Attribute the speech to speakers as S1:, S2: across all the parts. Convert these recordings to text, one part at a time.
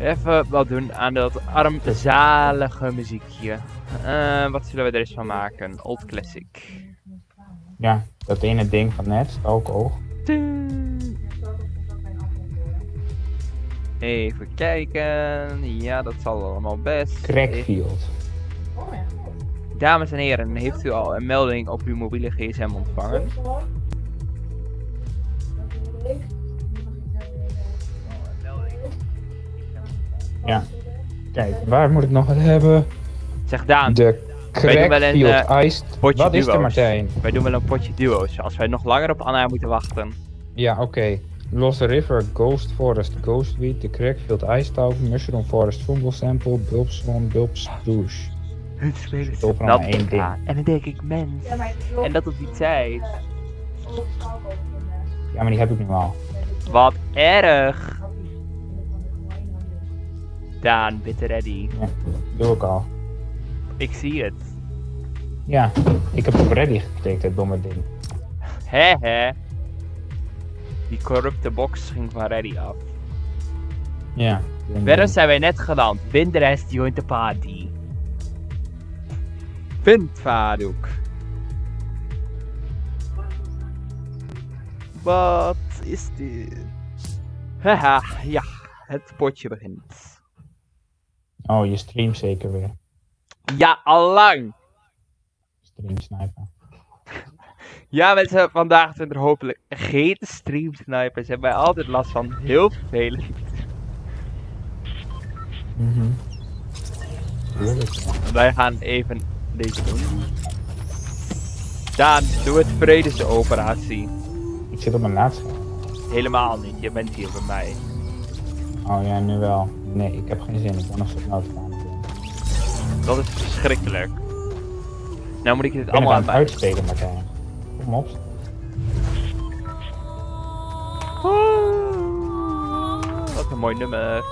S1: Even wat doen aan dat armzalige muziekje. Wat zullen we er eens van maken? Old Classic.
S2: Ja, dat ene ding van net, stookoog.
S1: Even kijken. Ja, dat zal allemaal best.
S2: Crackfield.
S1: Dames en heren, heeft u al een melding op uw mobiele gsm ontvangen?
S2: Ja. Kijk, waar moet ik nog het hebben?
S1: Zeg Daan,
S2: De
S1: wij doen wel een
S2: Crackfield Iced.
S1: potje
S2: Wat is er,
S1: duo's.
S2: Martijn?
S1: Wij doen wel een potje duo's, als wij nog langer op Anna moeten wachten.
S2: Ja, oké. Lost River, Ghost Forest, Ghostweed, de Crackfield Ice Tower, Mushroom Forest, Fungal Sample, Bulbswan, Bulbspruce.
S1: Het spelen
S2: is overal maar één ding.
S1: En dan denk ik, mens. En dat op die tijd.
S2: Ja, maar die heb ik nu al.
S1: Wat erg. Daan, bitte ready.
S2: Ja, doe ik al.
S1: Ik zie het.
S2: Ja, ik heb op ready geklikt, het domme ding.
S1: Hè. Die corrupte box ging van ready af.
S2: Ja.
S1: Waarom zijn wij net geland? Win the rest, join the party. Vind Farouk. Wat is dit? Haha, ja, het potje begint.
S2: Oh, je streamt zeker weer.
S1: Ja, allang.
S2: Stream sniper.
S1: Ja, mensen, vandaag zijn er hopelijk geen streamsnipers. Hebben wij altijd last van. Heel vervelend. Wij gaan even deze doen. Daan, doe het vredesoperatie.
S2: Ik zit op mijn laatste.
S1: Helemaal niet, je bent hier bij mij.
S2: Oh ja, nu wel. Nee, ik heb geen zin. Ik ben nog steeds nodig aan het doen.
S1: Dat is verschrikkelijk. Nou moet ik dit
S2: Ik ben
S1: allemaal
S2: het aan het uitspelen, Martijn. Kom op.
S1: Wat een mooi nummer.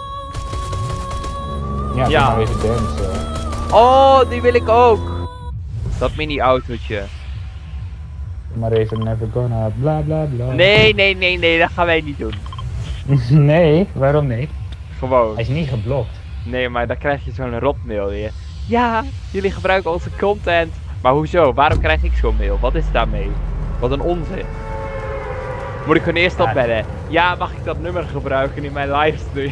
S2: Ja,
S1: Ja.
S2: doe maar even dance.
S1: Oh, die wil ik ook. Dat mini-autootje.
S2: Doe maar even never gonna bla bla bla.
S1: Nee, dat gaan wij niet doen.
S2: Nee, waarom niet?
S1: Gewoon.
S2: Hij is niet geblokt.
S1: Nee, maar dan krijg je zo'n rotmail weer. Ja, jullie gebruiken onze content. Maar hoezo? Waarom krijg ik zo'n mail? Wat is daarmee? Wat een onzin. Moet ik gewoon eerst opbellen? Ja, mag ik dat nummer gebruiken in mijn livestream?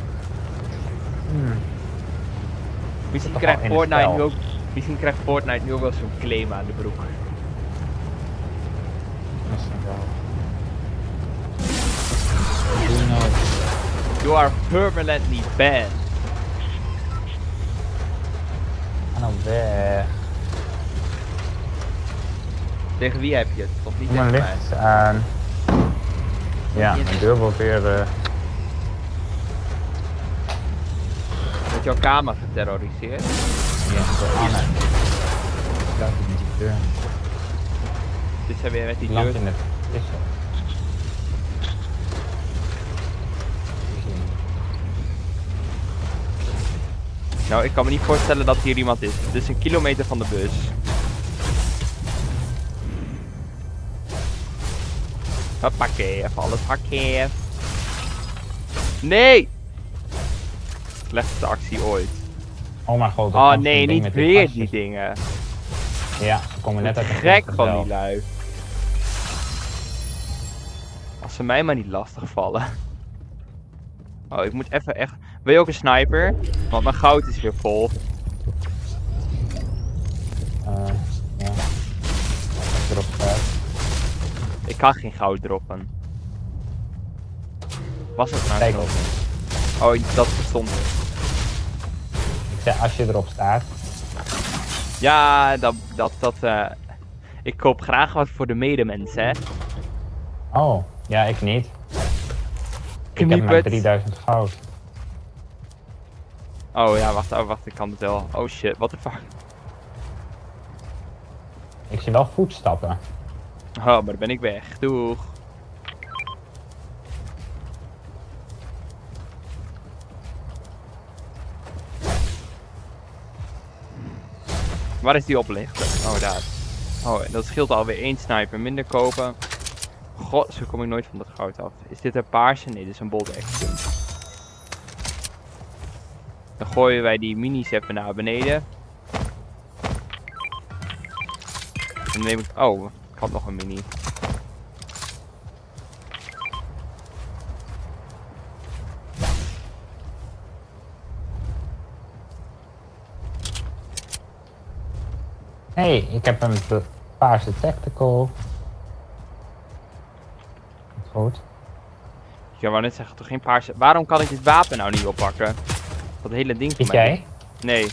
S1: Misschien
S2: toch
S1: krijgt
S2: al in het
S1: Fortnite
S2: spel?
S1: nu ook... Misschien krijgt Fortnite nu ook wel zo'n claim aan de broek.
S2: Misschien wel. Doe nou.
S1: You are permanently banned.
S2: Ga nou weg.
S1: Tegen wie heb je het? Of niet
S2: Doe mijn
S1: tegen mij?
S2: licht aan. Ja, mijn deur wordt weer...
S1: Wordt jouw kamer geterroriseerd?
S2: Ja, door Anne. Kijk met die deur.
S1: Dit zijn weer met die
S2: Lamp
S1: deur.
S2: in het vissen.
S1: Nou, ik kan me niet voorstellen dat hier iemand is. Het is een kilometer van de bus. Hoppakee, even alles hakken. Nee! Slechtste actie ooit.
S2: Oh mijn god. dat
S1: Oh
S2: kwam
S1: nee,
S2: zo'n ding
S1: niet
S2: met
S1: weer
S2: gastjes.
S1: die dingen.
S2: Ja, ze komen net uit een
S1: Gek
S2: vliegtuig.
S1: van die lui. Als ze mij maar niet lastig vallen. Oh, ik moet even echt... Wil je ook een sniper? Want mijn goud is weer vol.
S2: Ja. Als je erop staat.
S1: Ik kan geen goud droppen. Was het nou
S2: Kijk
S1: zo?
S2: op.
S1: Oh, dat bestond niet.
S2: Ik zei als je erop staat.
S1: Ja, ik koop graag wat voor de medemens, hè.
S2: Oh, ja, ik niet. Ik heb
S1: Kniep
S2: maar
S1: het.
S2: 3000 goud.
S1: Oh ja, wacht, ik kan het wel. Oh shit, what the fuck.
S2: Ik zie wel voetstappen.
S1: Oh, maar dan ben ik weg. Doeg. Waar is die oplichter? Oh, daar. Oh, dat scheelt alweer 1 sniper minder kopen. God, zo kom ik nooit van dat goud af. Is dit een paarse? Nee, dit is een bolt action. Dan gooien wij die minis even naar beneden. Dan neem ik... Oh, ik had nog een mini.
S2: Hey, ik heb een paarse tactical. Goed.
S1: Ik wou net zeggen, toch geen paarse... Waarom kan ik dit wapen nou niet oppakken? Dat hele ding van
S2: Zit
S1: mij.
S2: jij?
S1: Nee.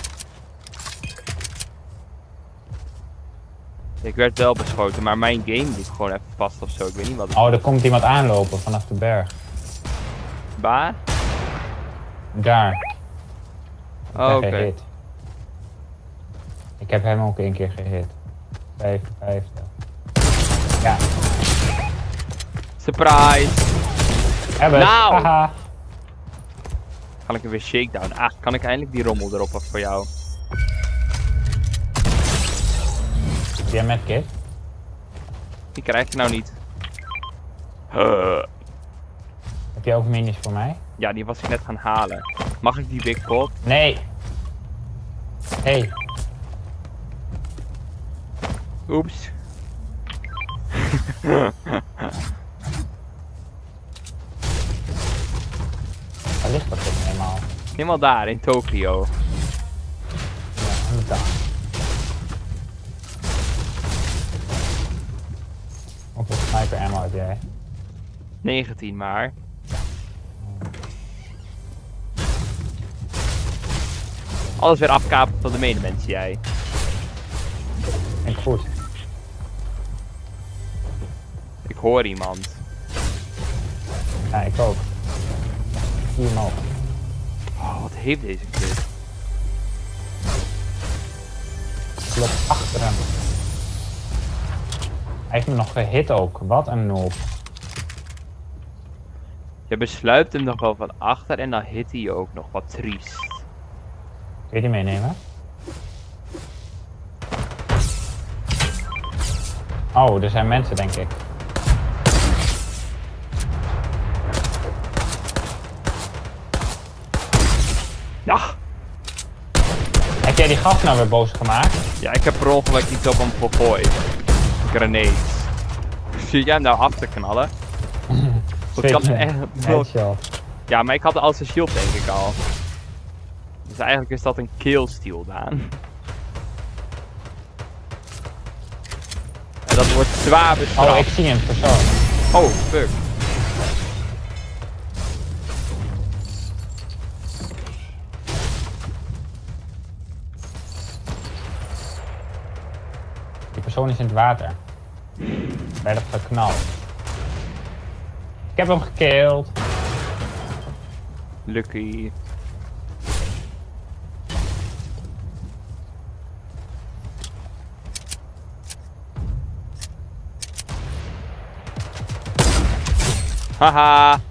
S1: Ik werd wel beschoten, maar mijn game liep gewoon even vast of zo. Ik weet niet wat het
S2: Oh, er komt iemand aanlopen vanaf de berg.
S1: Waar?
S2: Daar.
S1: Oh, oké.
S2: Gehit. Ik heb hem ook een keer gehit. 55. Ja.
S1: Surprise!
S2: Hebben.
S1: Nou!
S2: Haha.
S1: Kan ik er weer shakedown? Ah, kan ik eindelijk die rommel erop af voor jou?
S2: Heb jij met kit?
S1: Die krijg ik nou niet.
S2: Heb je ook minis voor mij?
S1: Ja, die was ik net gaan halen. Mag ik die big pot?
S2: Nee. Hey.
S1: Oeps.
S2: Waar ligt dat toch helemaal?
S1: Helemaal daar, in Tokio.
S2: Ja, aan de dag. Hoeveel sniper ammo heb jij?
S1: 19 maar. Alles weer afkapen van de medemensen, jij.
S2: Vind ik goed.
S1: Ik hoor iemand.
S2: Ja, ik ook. Hier omhoog.
S1: Oh, wat heeft deze kut?
S2: Ik loop achter hem. Hij heeft me nog gehit ook. Wat een noob.
S1: Je besluit hem nog wel van achter en dan hit hij je ook nog. Wat triest.
S2: Kun je die meenemen? Oh, er zijn mensen denk ik.
S1: Ja!
S2: Heb jij die gast nou weer boos gemaakt?
S1: Ja, ik heb per ongeluk iets op hem gegooid. Grenades. Zie jij hem nou af te knallen? Dat kan echt...
S2: Headshot.
S1: Ja, maar ik had al zijn shield denk ik al. Dus eigenlijk is dat een killsteal, Daan. En dat wordt zwaar bestraft.
S2: Oh, ik zie een persoon.
S1: Oh, fuck.
S2: Die persoon is in het water. Bij dat geknal. Ik heb hem gekilld.
S1: Lucky. Haha.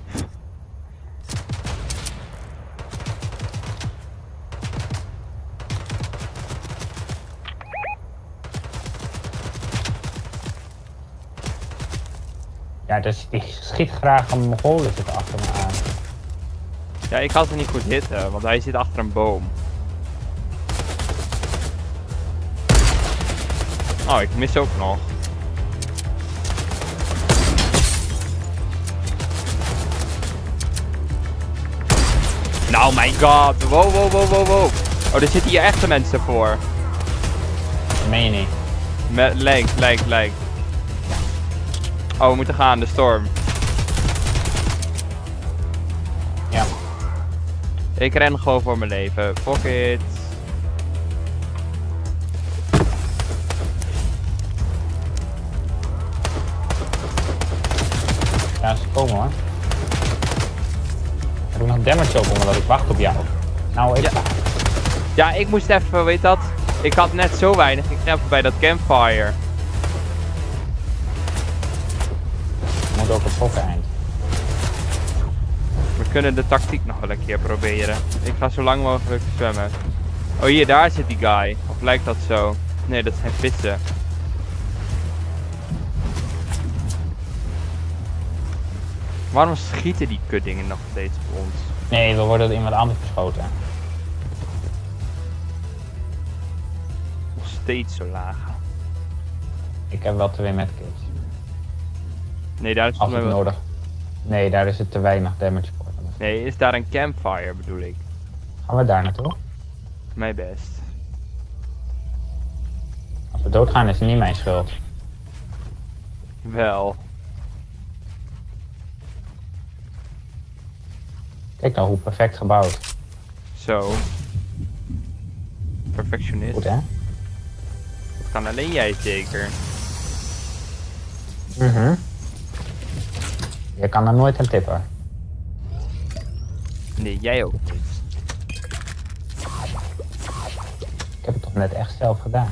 S2: Ja, dus die schiet graag een Mongolen zit achter me aan.
S1: Ja, ik had hem niet goed hitten, want hij zit achter een boom. Oh, ik mis ook nog. Nou, my god. Wow, wow, wow, wow, wow. Oh, er zitten hier echte mensen voor.
S2: Dat meen je niet.
S1: Lijkt. Oh, we moeten gaan, de storm.
S2: Ja.
S1: Ik ren gewoon voor mijn leven. Fuck it.
S2: Ja, ze komen hoor. Ik doe nog damage op omdat ik wacht op jou. Nou, ik...
S1: Ja, ik moest even, weet dat? Ik had net zo weinig. Ik ging even bij dat campfire.
S2: moet ook het fokken eind.
S1: We kunnen de tactiek nog wel een keer proberen. Ik ga zo lang mogelijk zwemmen. Oh, hier, daar zit die guy. Of lijkt dat zo? Nee, dat zijn vissen. Waarom schieten die kutdingen nog steeds op ons?
S2: Nee, we worden door iemand anders beschoten.
S1: steeds zo laag.
S2: Ik heb wel 2 medkits.
S1: Nee, daar is
S2: Als
S1: volgens
S2: het
S1: mij wel...
S2: nodig. Nee, daar is het te weinig damage voor.
S1: Nee, is daar een campfire bedoel ik.
S2: Gaan we daar naartoe?
S1: Mijn best.
S2: Als we doodgaan is het niet mijn schuld.
S1: Wel.
S2: Kijk nou hoe perfect gebouwd.
S1: Zo. Perfectionist.
S2: Goed hè?
S1: Dat kan alleen jij zeker.
S2: Mhm. Je kan er nooit aan tippen.
S1: Nee, jij ook niet.
S2: Ik heb het toch net echt zelf gedaan.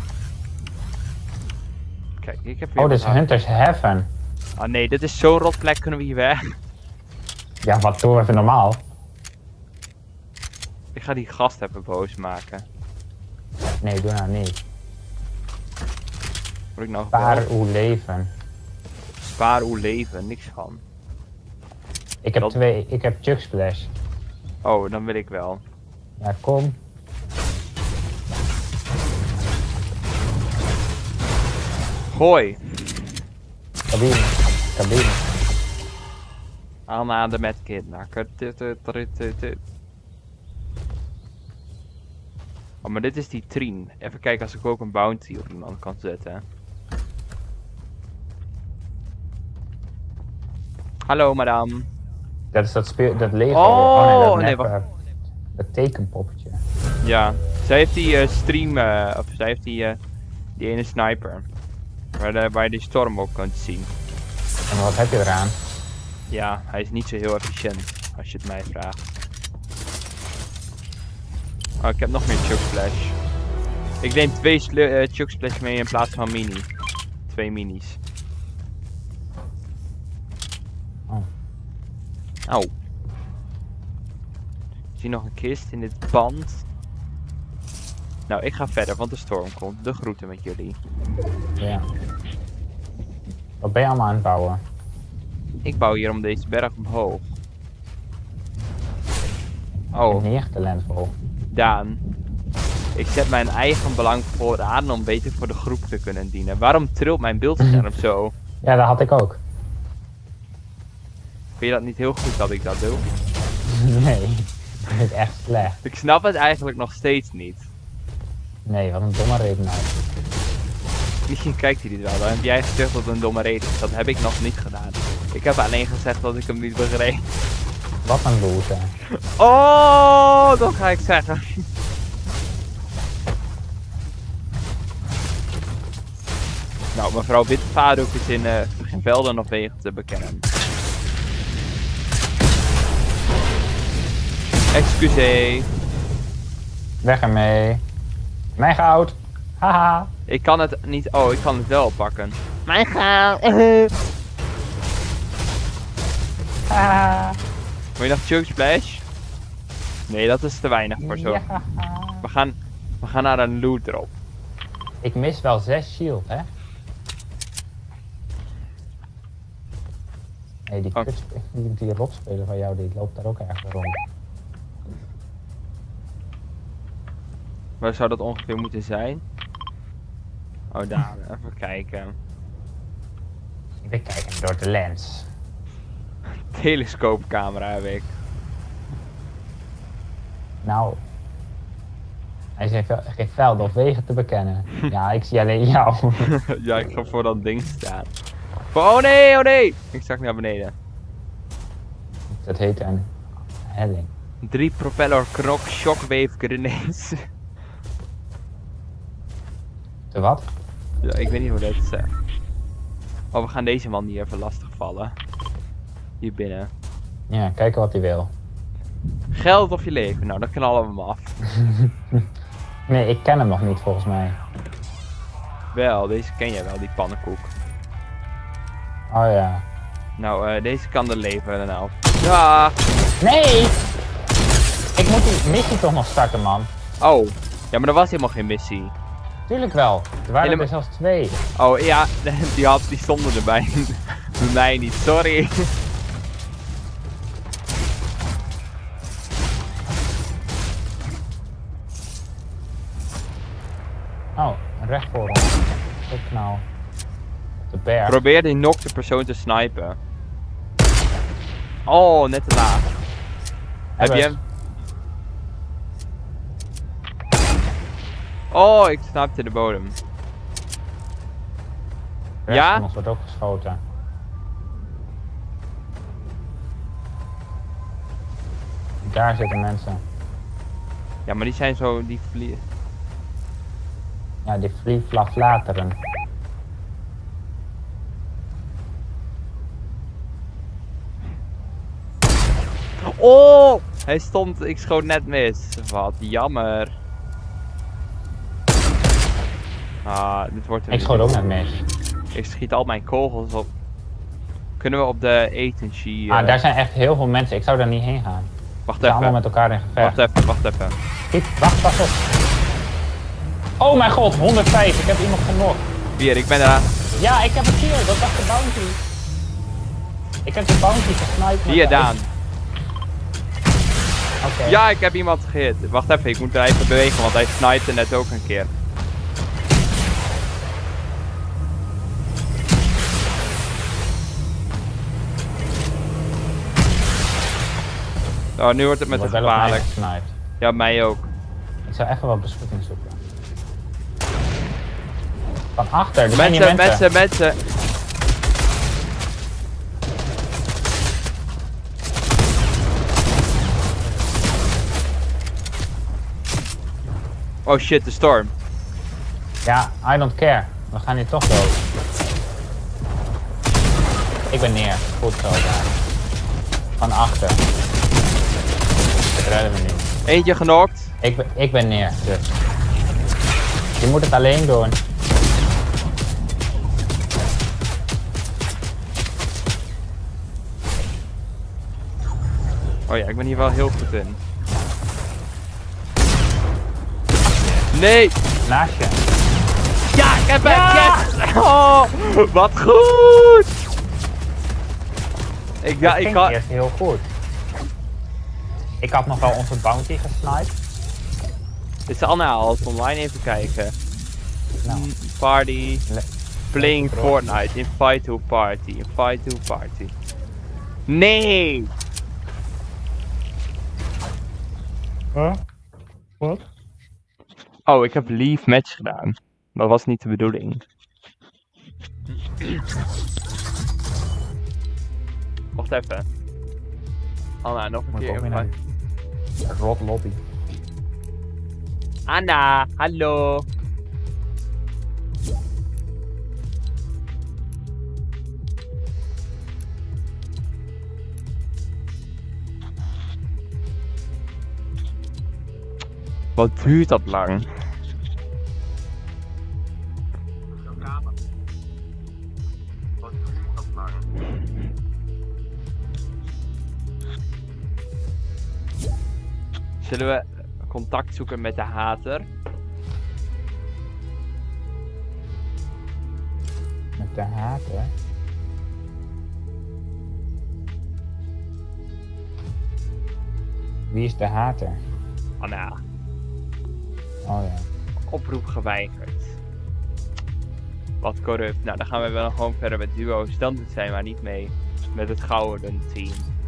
S1: Kijk, ik heb weer
S2: Oh, dit is
S1: wat
S2: Hunter's Heaven.
S1: Ah nee, dit is zo'n rotplek, kunnen we hier weg?
S2: Ja, wat doen we even normaal?
S1: Ik ga die gast even boos maken.
S2: Nee, doe nou niet.
S1: Word ik nou
S2: Spaar
S1: gebeld?
S2: uw leven.
S1: Spaar uw leven, niks van.
S2: Ik heb
S1: Dat-
S2: 2, ik heb Chug Splash.
S1: Oh, dan wil ik wel.
S2: Ja, kom.
S1: Gooi!
S2: Cabine. Cabine.
S1: Aan naar de medkit. Oh, maar dit is die Trien. Even kijken als ik ook een bounty op iemand kan zetten. Hallo, madame.
S2: Dat is dat leven.
S1: Oh,
S2: nee,
S1: nee,
S2: dat
S1: wacht.
S2: dat tekenpoppetje.
S1: Ja, zij heeft die stream, of zij heeft die ene sniper. Waar je die storm op kunt zien.
S2: En wat heb je eraan?
S1: Ja, hij is niet zo heel efficiënt, als je het mij vraagt. Oh, ik heb nog meer Chug Splash. Ik neem 2 Chug Splash mee in plaats van mini. 2 minis.
S2: Oh.
S1: Au. Ik zie nog een kist in dit pand. Nou, ik ga verder, want de storm komt. De groeten met jullie.
S2: Ja. Wat ben je allemaal aan het bouwen?
S1: Ik bouw hier om deze berg omhoog.
S2: Ik
S1: Oh,
S2: heb niet echt talentvol.
S1: Daan. Ik zet mijn eigen belang vooraan om beter voor de groep te kunnen dienen. Waarom trilt mijn beeldscherm zo?
S2: Ja, dat had ik ook.
S1: Vind je dat niet heel goed dat ik dat doe?
S2: Nee, dat is echt slecht.
S1: Ik snap het eigenlijk nog steeds niet.
S2: Nee, wat een domme reden nou.
S1: Misschien kijkt hij dit wel. Dan heb jij gezegd dat het een domme reden is. Dat heb ik nog niet gedaan. Ik heb alleen gezegd dat ik hem niet begreep.
S2: Wat een loser.
S1: Oh, dat ga ik zeggen. Nou, mevrouw Witvaardoek is in geen velden of wegen te bekennen. Excuseer.
S2: Weg ermee. Mijn goud. Haha.
S1: Ik kan het niet. Oh, ik kan het wel pakken. Mijn goud.
S2: Haha.
S1: Wil je nog Chug Splash? Nee, dat is te weinig voor zo.
S2: Ja.
S1: We gaan naar een loot drop.
S2: Ik mis wel 6 shield, hè? Nee, die,
S1: Oh.
S2: die rotspeler van jou, die loopt daar ook ergens rond.
S1: Waar zou dat ongeveer moeten zijn? Oh, daar. Even kijken.
S2: Ik ben kijken door de lens.
S1: Telescoopcamera heb ik.
S2: Nou. Hij zegt geen velden of wegen te bekennen. Ja, ik zie alleen jou.
S1: Ja, ik ga voor dat ding staan. Oh nee, oh nee! Ik zak naar beneden.
S2: Dat heet een helling.
S1: 3 propeller knok shockwave grenades.
S2: De wat?
S1: Ja, ik weet niet hoe dat zegt. Oh, we gaan deze man niet even lastigvallen. Hier binnen.
S2: Ja, kijken wat hij wil.
S1: Geld of je leven? Nou, dan knallen we hem af.
S2: Nee, ik ken hem nog niet volgens mij.
S1: Wel, deze ken jij wel, die pannenkoek.
S2: Oh ja.
S1: Nou, deze kan er leven nou. Ja!
S2: Nee! Ik moet die missie toch nog starten, man.
S1: Oh, ja, maar er was helemaal geen missie.
S2: Tuurlijk wel. Er waren
S1: Helemaal-
S2: er zelfs 2.
S1: Oh ja, die stonden erbij. Bij mij niet, sorry.
S2: Oh, recht voor ons. Kijk nou. Op de berg.
S1: Probeer die nokte persoon te snipen. Oh, net te laat. Heb je hem? Oh, ik snapte de bodem.
S2: Rechts
S1: Ja?
S2: van ons wordt ook geschoten. Daar zitten mensen.
S1: Ja, maar die zijn zo, die vliegen.
S2: Ja, die flateren.
S1: Oh! Hij stond, ik schoot net mis. Wat jammer. Ah, dit wordt
S2: Ik schoot ook net mis.
S1: Ik schiet al mijn kogels op. Kunnen we op de agency...
S2: Ah, daar zijn echt heel veel mensen. Ik zou daar niet heen gaan.
S1: Wacht
S2: Ze zijn allemaal
S1: even.
S2: met elkaar in gevecht.
S1: Wacht even.
S2: Schiet, wacht op. Oh mijn god, 105. Ik heb iemand genokt.
S1: Hier, ik ben eraan.
S2: Ja, ik heb een kill. Dat was de bounty. Ik heb de bounty gesniped. met
S1: Hier,
S2: de-
S1: Daan.
S2: Oké.
S1: Ja, ik heb iemand gehit. Wacht even, ik moet er even bewegen, want hij snipte net ook een keer. Oh, nu wordt het met de
S2: Wordt wel op mij
S1: gevaarlijk.
S2: gesniped.
S1: Ja, mij ook.
S2: Ik zou even wat beschutting zoeken. Van achter, er zijn hier
S1: Mensen. Oh shit, de storm.
S2: Ja, I don't care. We gaan hier toch dood. Ik ben neer. Goed zo daar. Van achter. Dat redden we niet.
S1: Eentje genokt.
S2: Ik ben neer, dus. Je moet het alleen doen.
S1: Oh ja, ik ben hier wel heel goed in. Nee!
S2: Naast je.
S1: Ja, ik heb hem!
S2: Ja!
S1: Yes! Oh, wat goed! Ik
S2: Dat
S1: ik
S2: ging
S1: had...
S2: eerst heel goed. Ik had nog wel onze bounty gesniped.
S1: Dit is Anna al online, even kijken.
S2: Nou,
S1: Party.
S2: le-
S1: Playing
S2: bro.
S1: Fortnite. Invite to party. Invite to party. Nee!
S2: Huh? Wat?
S1: Oh, ik heb leave match gedaan. Dat was niet de bedoeling. Wacht even. Anna, nog een
S2: Moet ik
S1: keer
S2: ook weer naar
S1: invite.
S2: die rot lobby.
S1: Anna, hallo. Wat duurt dat lang? Zullen we contact zoeken met de hater?
S2: Met de haten. Wie is de hater?
S1: Anna,
S2: Oh ja.
S1: oproep geweigerd. Wat corrupt. Nou, dan gaan we wel gewoon verder met duo's. Dan doet zij maar niet mee met het gouden team.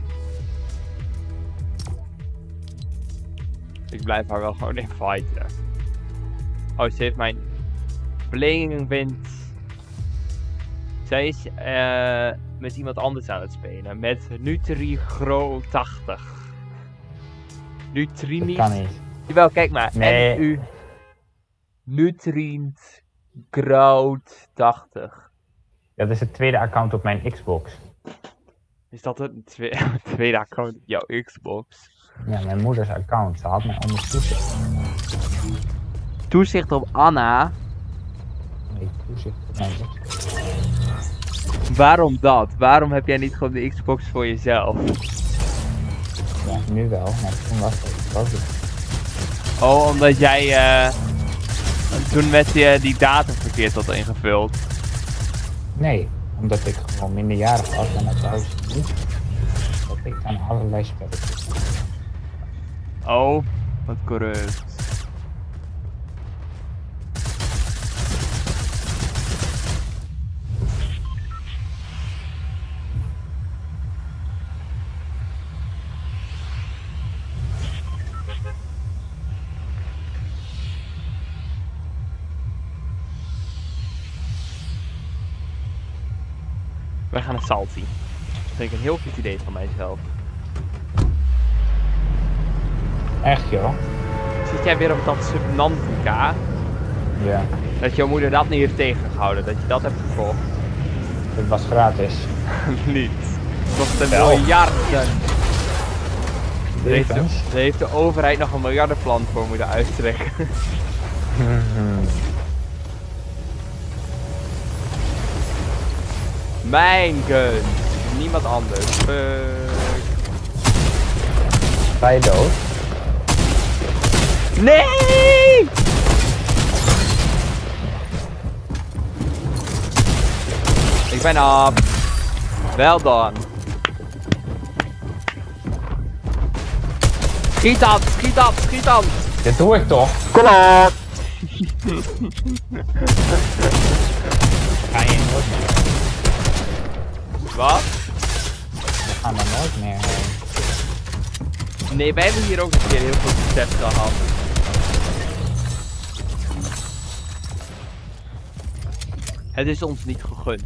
S1: Ik blijf haar wel gewoon inviten. Oh, ze heeft mijn playing wint. Zij is met iemand anders aan het spelen. Met Nutrigro80. Nutrini.
S2: Dat kan niet.
S1: Jawel, kijk maar.
S2: Nee.
S1: NU Nutrient Grout 80.
S2: Dat is het tweede account op mijn Xbox.
S1: Is dat het tweede account op jouw Xbox?
S2: Ja, mijn moeders account. Ze had mij onder toezicht.
S1: Toezicht op Anna.
S2: Nee, toezicht op mijn Xbox.
S1: Waarom dat? Waarom heb jij niet gewoon de Xbox voor jezelf?
S2: Ja, nu wel, maar toen was het.
S1: Oh, omdat jij toen met die datum verkeerd had ingevuld.
S2: Nee, omdat ik gewoon minderjarig was en dat thuis niet. Dat ik aan allerlei spelletjes.
S1: Oh, wat corrupt. Wij gaan naar Salty. Dat vind ik een heel goed idee van mijzelf.
S2: Echt joh?
S1: Zit jij weer op dat Subnautica?
S2: Ja,
S1: Dat jouw moeder dat niet heeft tegengehouden, dat je dat hebt gekocht?
S2: het was gratis.
S1: Niet. Het kost een
S2: Wel.
S1: miljarden. Daar
S2: Levens.
S1: heeft de overheid nog een miljardenplan voor moeten uittrekken. Mijn gun. Niemand anders. Fuck.
S2: Ga je dood?
S1: Nee! Ik ben op. Wel dan. Schiet aan, schiet aan, schiet aan.
S2: Dit doe ik toch?
S1: Kom op.
S2: Ga je nooit meer.
S1: Wat?
S2: We gaan er nooit meer heen.
S1: Nee, wij hebben hier ook een keer heel veel succes gehad. Het is ons niet gegund.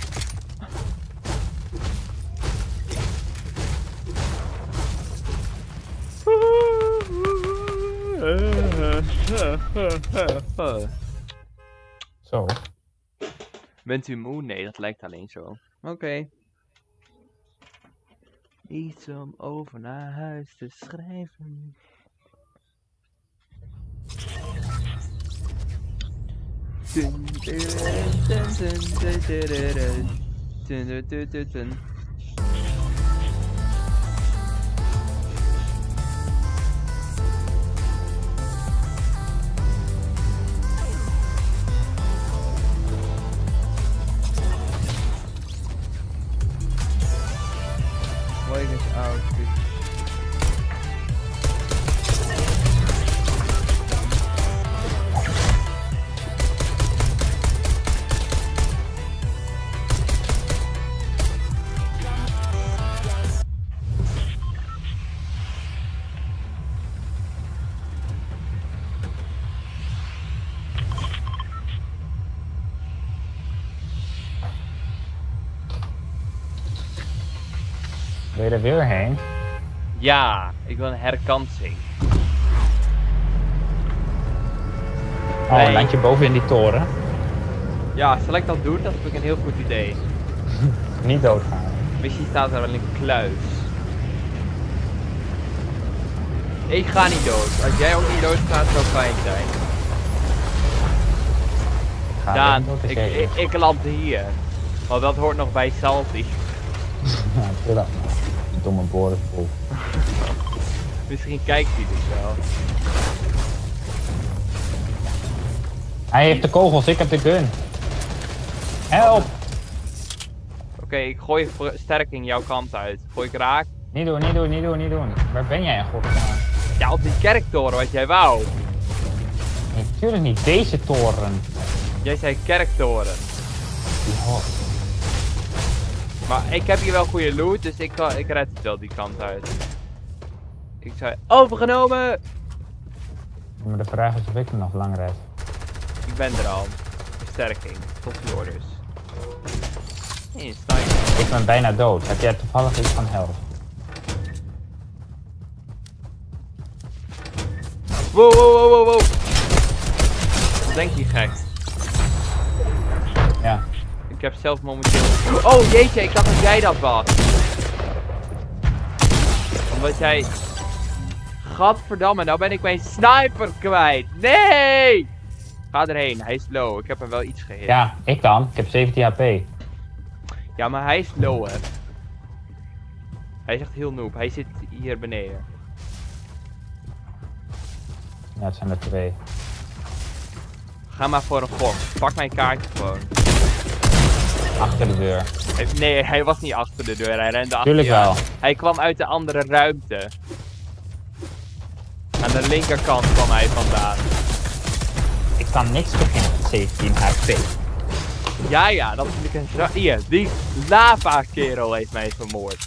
S2: Zo.
S1: Bent u moe? Nee, dat lijkt alleen zo. Oké. Iets om over naar huis te schrijven. Mooi is oud.
S2: Wil je er weer heen?
S1: Ja, ik wil een herkansing.
S2: Oh,
S1: Nee.
S2: land je boven in die toren.
S1: Ja, zal ik dat doen? Dat vind ik een heel goed idee.
S2: Niet doodgaan.
S1: Misschien staat er wel een kluis. Ik ga niet dood. Als jij ook niet dood gaat, zou fijn zijn.
S2: Ga
S1: Daan,
S2: dood, is zeker.
S1: ik land hier. Want dat hoort nog bij Salty.
S2: Ja, natuurlijk. Domme borenpoel.
S1: Misschien kijkt hij dus wel.
S2: Hij heeft de kogels, ik heb de gun. Help!
S1: Oké, ik gooi versterking jouw kant uit. Gooi ik raak?
S2: Niet doen, niet doen, niet doen, niet doen. Waar ben jij in godsnaam?
S1: Ja, op die kerktoren wat jij wou.
S2: Nee, natuurlijk niet deze toren.
S1: Jij zei kerktoren.
S2: Die hok.
S1: Maar ik heb hier wel goede loot, dus ik red het wel die kant uit. Ik zei, overgenomen!
S2: Maar de vraag is of ik hem nog lang red.
S1: Ik ben er al. Versterking. Tot die orders. Nee, sniper.
S2: Ik ben bijna dood. Heb jij toevallig iets van health?
S1: Wow, wow, wow, wow, wow. Wat denk je gek?
S2: Ja.
S1: Ik heb zelf momenteel... Oh jeetje, ik dacht dat jij dat was. Omdat jij... Gadverdamme, nou ben ik mijn sniper kwijt. Nee! Ga erheen, hij is low. Ik heb hem wel iets gehit.
S2: Ja, ik dan. Ik heb 17 HP.
S1: Ja, maar hij is low, hè. Hij is echt heel noob. Hij zit hier beneden.
S2: Ja, het zijn er 2.
S1: Ga maar voor een gok. Pak mijn kaartje gewoon.
S2: Achter de deur.
S1: Nee, hij was niet achter de deur. Hij rende achter
S2: Tuurlijk
S1: je aan.
S2: wel.
S1: Hij kwam uit de andere ruimte. Aan de linkerkant kwam hij vandaan.
S2: Ik kan niks beginnen met 17 HP.
S1: Ja, dat vind ik een hier, die lava kerel heeft mij vermoord.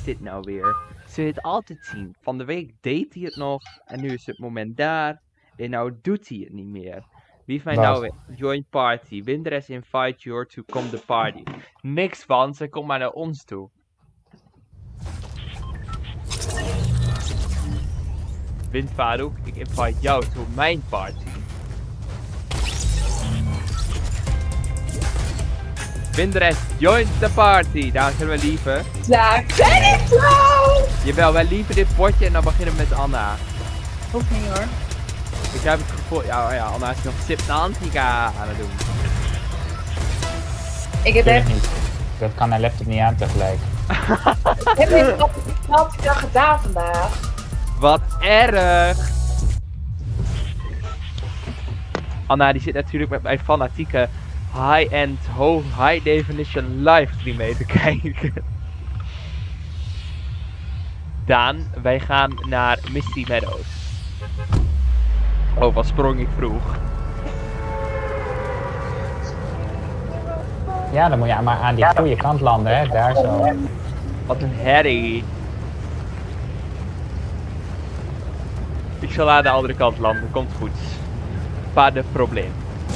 S1: is dit nou weer? Ze wil het altijd zien. Van de week deed hij het nog. En nu is het moment daar. En nou doet hij het niet meer. Wie heeft mij
S2: Wat?
S1: nou weer? Join party. Winteres invite you to come the party. Niks van. Ze komt maar naar ons toe. Wind Farouk, ik invite jou to mijn party. Winteres, join the party. Daar zijn we liever.
S3: Daar ben ik zo!
S1: Jawel, wij liever dit potje en dan beginnen we met Anna.
S3: Hoeft niet hoor.
S1: Ik heb het gevoel, ja, Anna is nog Subnautica aan het doen.
S3: Ik heb
S2: Tuurlijk
S3: echt...
S2: niet. Dat kan een laptop niet aan tegelijk.
S3: Ik heb even wat gedaan vandaag.
S1: Wat erg! Anna die zit natuurlijk met mijn fanatieke high-end, high definition livestream mee te kijken. Daan, wij gaan naar Misty Meadows. Oh, wat sprong ik vroeg.
S2: Ja, dan moet je maar aan die goede kant landen, hè. Daar zo.
S1: Wat een herrie. Ik zal aan de andere kant landen, komt goed. Pas de probleem.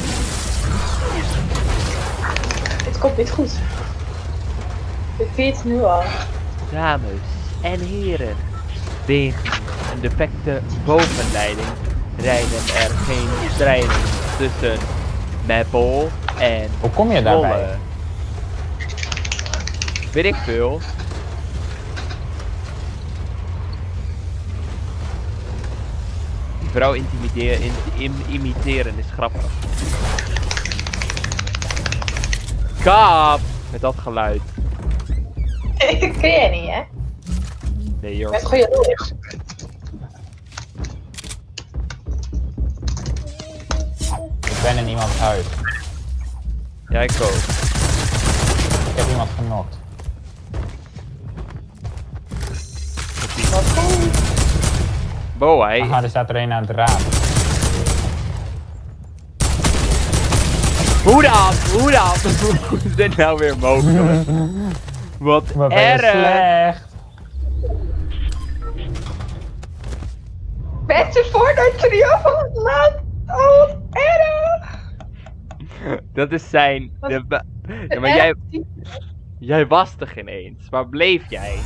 S3: Het komt niet goed. Ik weet het nu al.
S1: Dames en heren, wegen een defecte bovenleiding rijden er geen treinen tussen Meppel en
S2: Hoe kom je daarbij?
S1: Zwolle. Weet ik veel. Die vrouw imiteren is grappig. Kap! Met dat geluid.
S3: Ken jij niet, hè?
S1: Nee joh.
S3: Met goede oorlog.
S2: Ik ben in iemands huis.
S1: Ja, ik ook.
S2: Ik heb iemand genokt.
S3: Wat goed.
S1: Bo, hij.
S2: Aha, er staat er een aan het raam.
S1: Hoe dan? Hoe dan? Hoe is dit nou weer mogelijk? Wat
S2: Wat ben je
S1: erg!
S2: slecht.
S3: Beste Fortnite trio van het land. Oh, wat erg.
S1: Dat is zijn.
S3: Wat-
S1: Ja, maar jij was er geen eens. Waar bleef jij?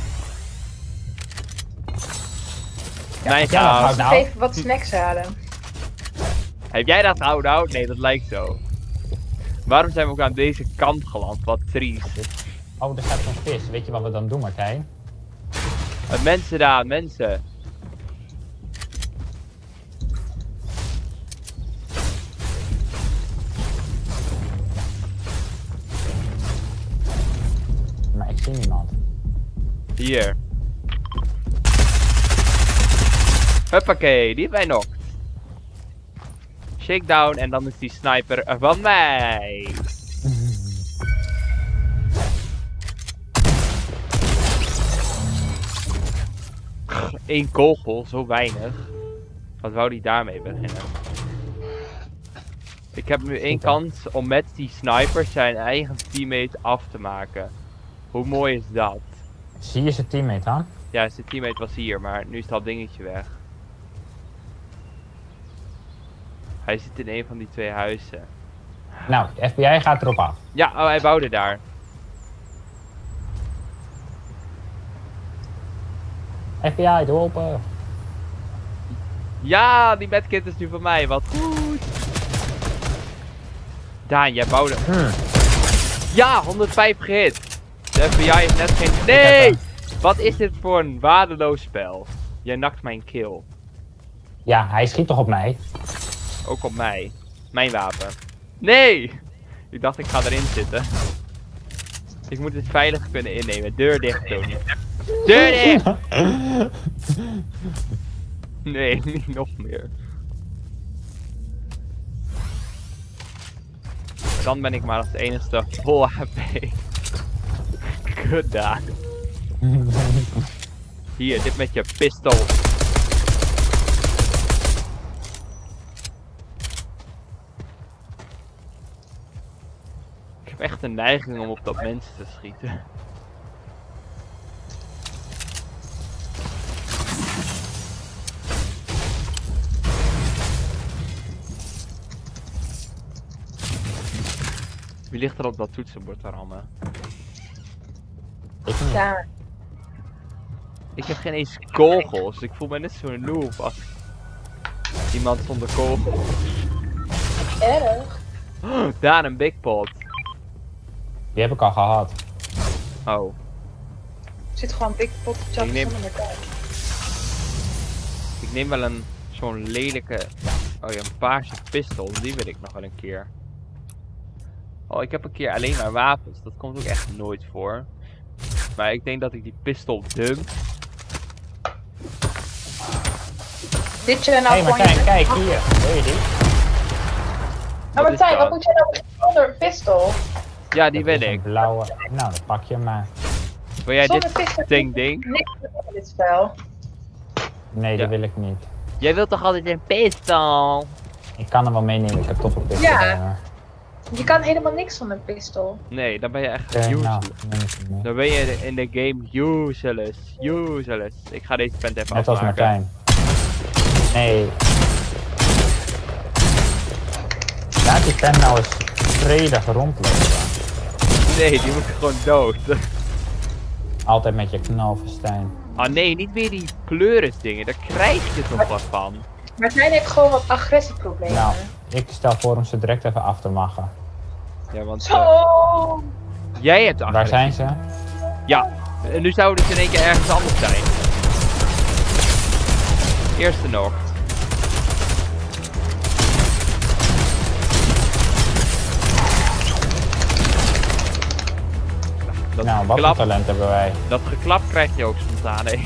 S1: Mijn
S2: ja,
S1: gaaf.
S2: dat nou.
S3: Even wat snacks halen.
S1: Heb jij dat gehouden? Nee, dat lijkt zo. Waarom zijn we ook aan deze kant geland? Wat triest.
S2: Oh, er staat zo'n vis. Weet je wat we dan doen, Martijn?
S1: Mensen daar, mensen.
S2: Maar ik zie niemand.
S1: Hier. Huppakee, die hebben wij nog. Shakedown en dan is die sniper van mij. Eén kogel, zo weinig. Wat wou die daarmee beginnen? Ik heb nu één kans om met die sniper zijn eigen teammate af te maken. Hoe mooi is dat?
S2: Zie je zijn teammate dan?
S1: Ja, zijn teammate was hier, maar nu is dat dingetje weg. Hij zit in een van die twee huizen.
S2: Nou, de FBI gaat erop af.
S1: Ja, oh, hij bouwde daar.
S2: FBI, doe open.
S1: Ja, die medkit is nu van mij, wat goed. Daan, jij bouwde... Ja, 105 gehit. De FBI heeft net geen... Nee! Wat is dit voor een waardeloos spel? Jij nakt mijn kill.
S2: Ja, hij schiet toch op mij?
S1: Ook op mij. Mijn wapen. Nee! Ik dacht ik ga erin zitten. Ik moet het veilig kunnen innemen. Deur dicht doen. Deur dicht! Nee, niet nog meer. Dan ben ik maar als enigste vol HP. Kut daar. Hier, dit met je pistool. Ik heb echt een neiging om op dat mensen te schieten. Wie ligt er op dat toetsenbord te rammen?
S2: Ik niet.
S3: Ja.
S1: Ik heb geen eens kogels. Ik voel me net zo'n noob als iemand zonder kogels.
S3: Erg.
S1: Daar een big pot.
S2: Die heb ik al gehad.
S1: Oh.
S3: Er zit gewoon big pot chops
S1: Ik neem-
S3: onder elkaar.
S1: Ik neem wel een zo'n lelijke... Oh ja, een paarse pistool. Die wil ik nog wel een keer. Oh, ik heb een keer alleen maar wapens. Dat komt ook echt nooit voor. Maar ik denk dat ik die pistool dump.
S3: Dit je nou
S2: Hé
S3: gewoon
S2: Martijn,
S3: je...
S2: kijk hier. Wil je die?
S3: Maar
S1: Wat is
S3: Martijn, wat
S1: dat?
S3: moet jij nou zonder een pistool?
S1: Ja, die
S2: Dat
S1: wil
S2: is een
S1: ik.
S2: blauwe. Nou, dan pak je hem maar.
S1: Wil jij
S3: Zonder
S1: dit
S3: pistool
S1: ding?
S3: niks in dit spel.
S2: Nee,
S1: Ja.
S2: die wil ik niet.
S1: Jij wilt toch altijd een pistool?
S2: Ik kan hem wel meenemen, ik heb toch een pistool
S3: Ja.
S2: bij me.
S3: Je kan helemaal niks zonder een pistool.
S1: Nee, dan ben je echt
S2: Oké, nou,
S1: useless.
S2: neem ik hem mee.
S1: Dan ben je in de game useless. Useless. Ik ga deze pen even
S2: Net als
S1: afmaken.
S2: Martijn. Nee. Laat die pen nou eens vredig rondlopen.
S1: Nee, die moet gewoon dood.
S2: Altijd met je knalverstijn.
S1: Oh nee, niet weer die pleuris dingen. Daar krijg je toch wat van.
S3: Martijn heeft gewoon wat agressieproblemen.
S2: Nou, ik stel voor om ze direct even af te maggen.
S1: Ja, want
S3: Zo!
S1: jij hebt
S2: Waar
S1: agressie.
S2: zijn ze?
S1: Ja, en nu zouden ze in één keer ergens anders zijn. Eerste nog. Dat
S2: Nou, wat een
S1: geklap,
S2: talent hebben wij.
S1: dat geklap krijg je ook spontaan, hè?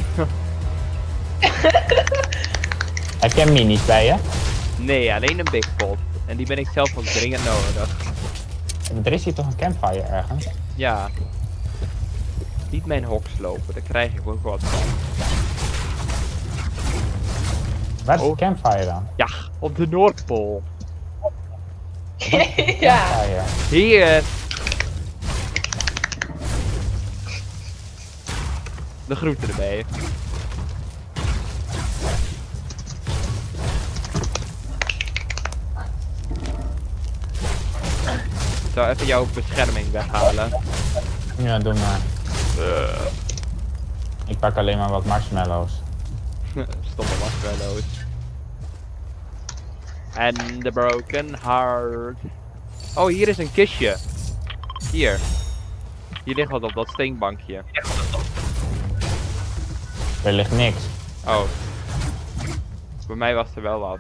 S2: Heb jij minis bij je?
S1: Nee, alleen een big pot. En die ben ik zelf ook dringend nodig.
S2: Er is hier toch een campfire ergens?
S1: Ja. Niet mijn hok slopen, daar krijg ik ook wat van.
S2: Waar is
S1: Oh.
S2: de campfire dan?
S1: Ja, op de Noordpool.
S3: Ja.
S2: Campfire.
S1: Hier! De groeten erbij. Ik zou even jouw bescherming weghalen.
S2: Ja, doe maar. Ik pak alleen maar wat marshmallows.
S1: Stomme marshmallows. En the broken heart. Oh, hier is een kistje. Hier. Hier ligt wat op dat steenbankje.
S2: Er ligt niks.
S1: Oh. Bij mij was er wel wat.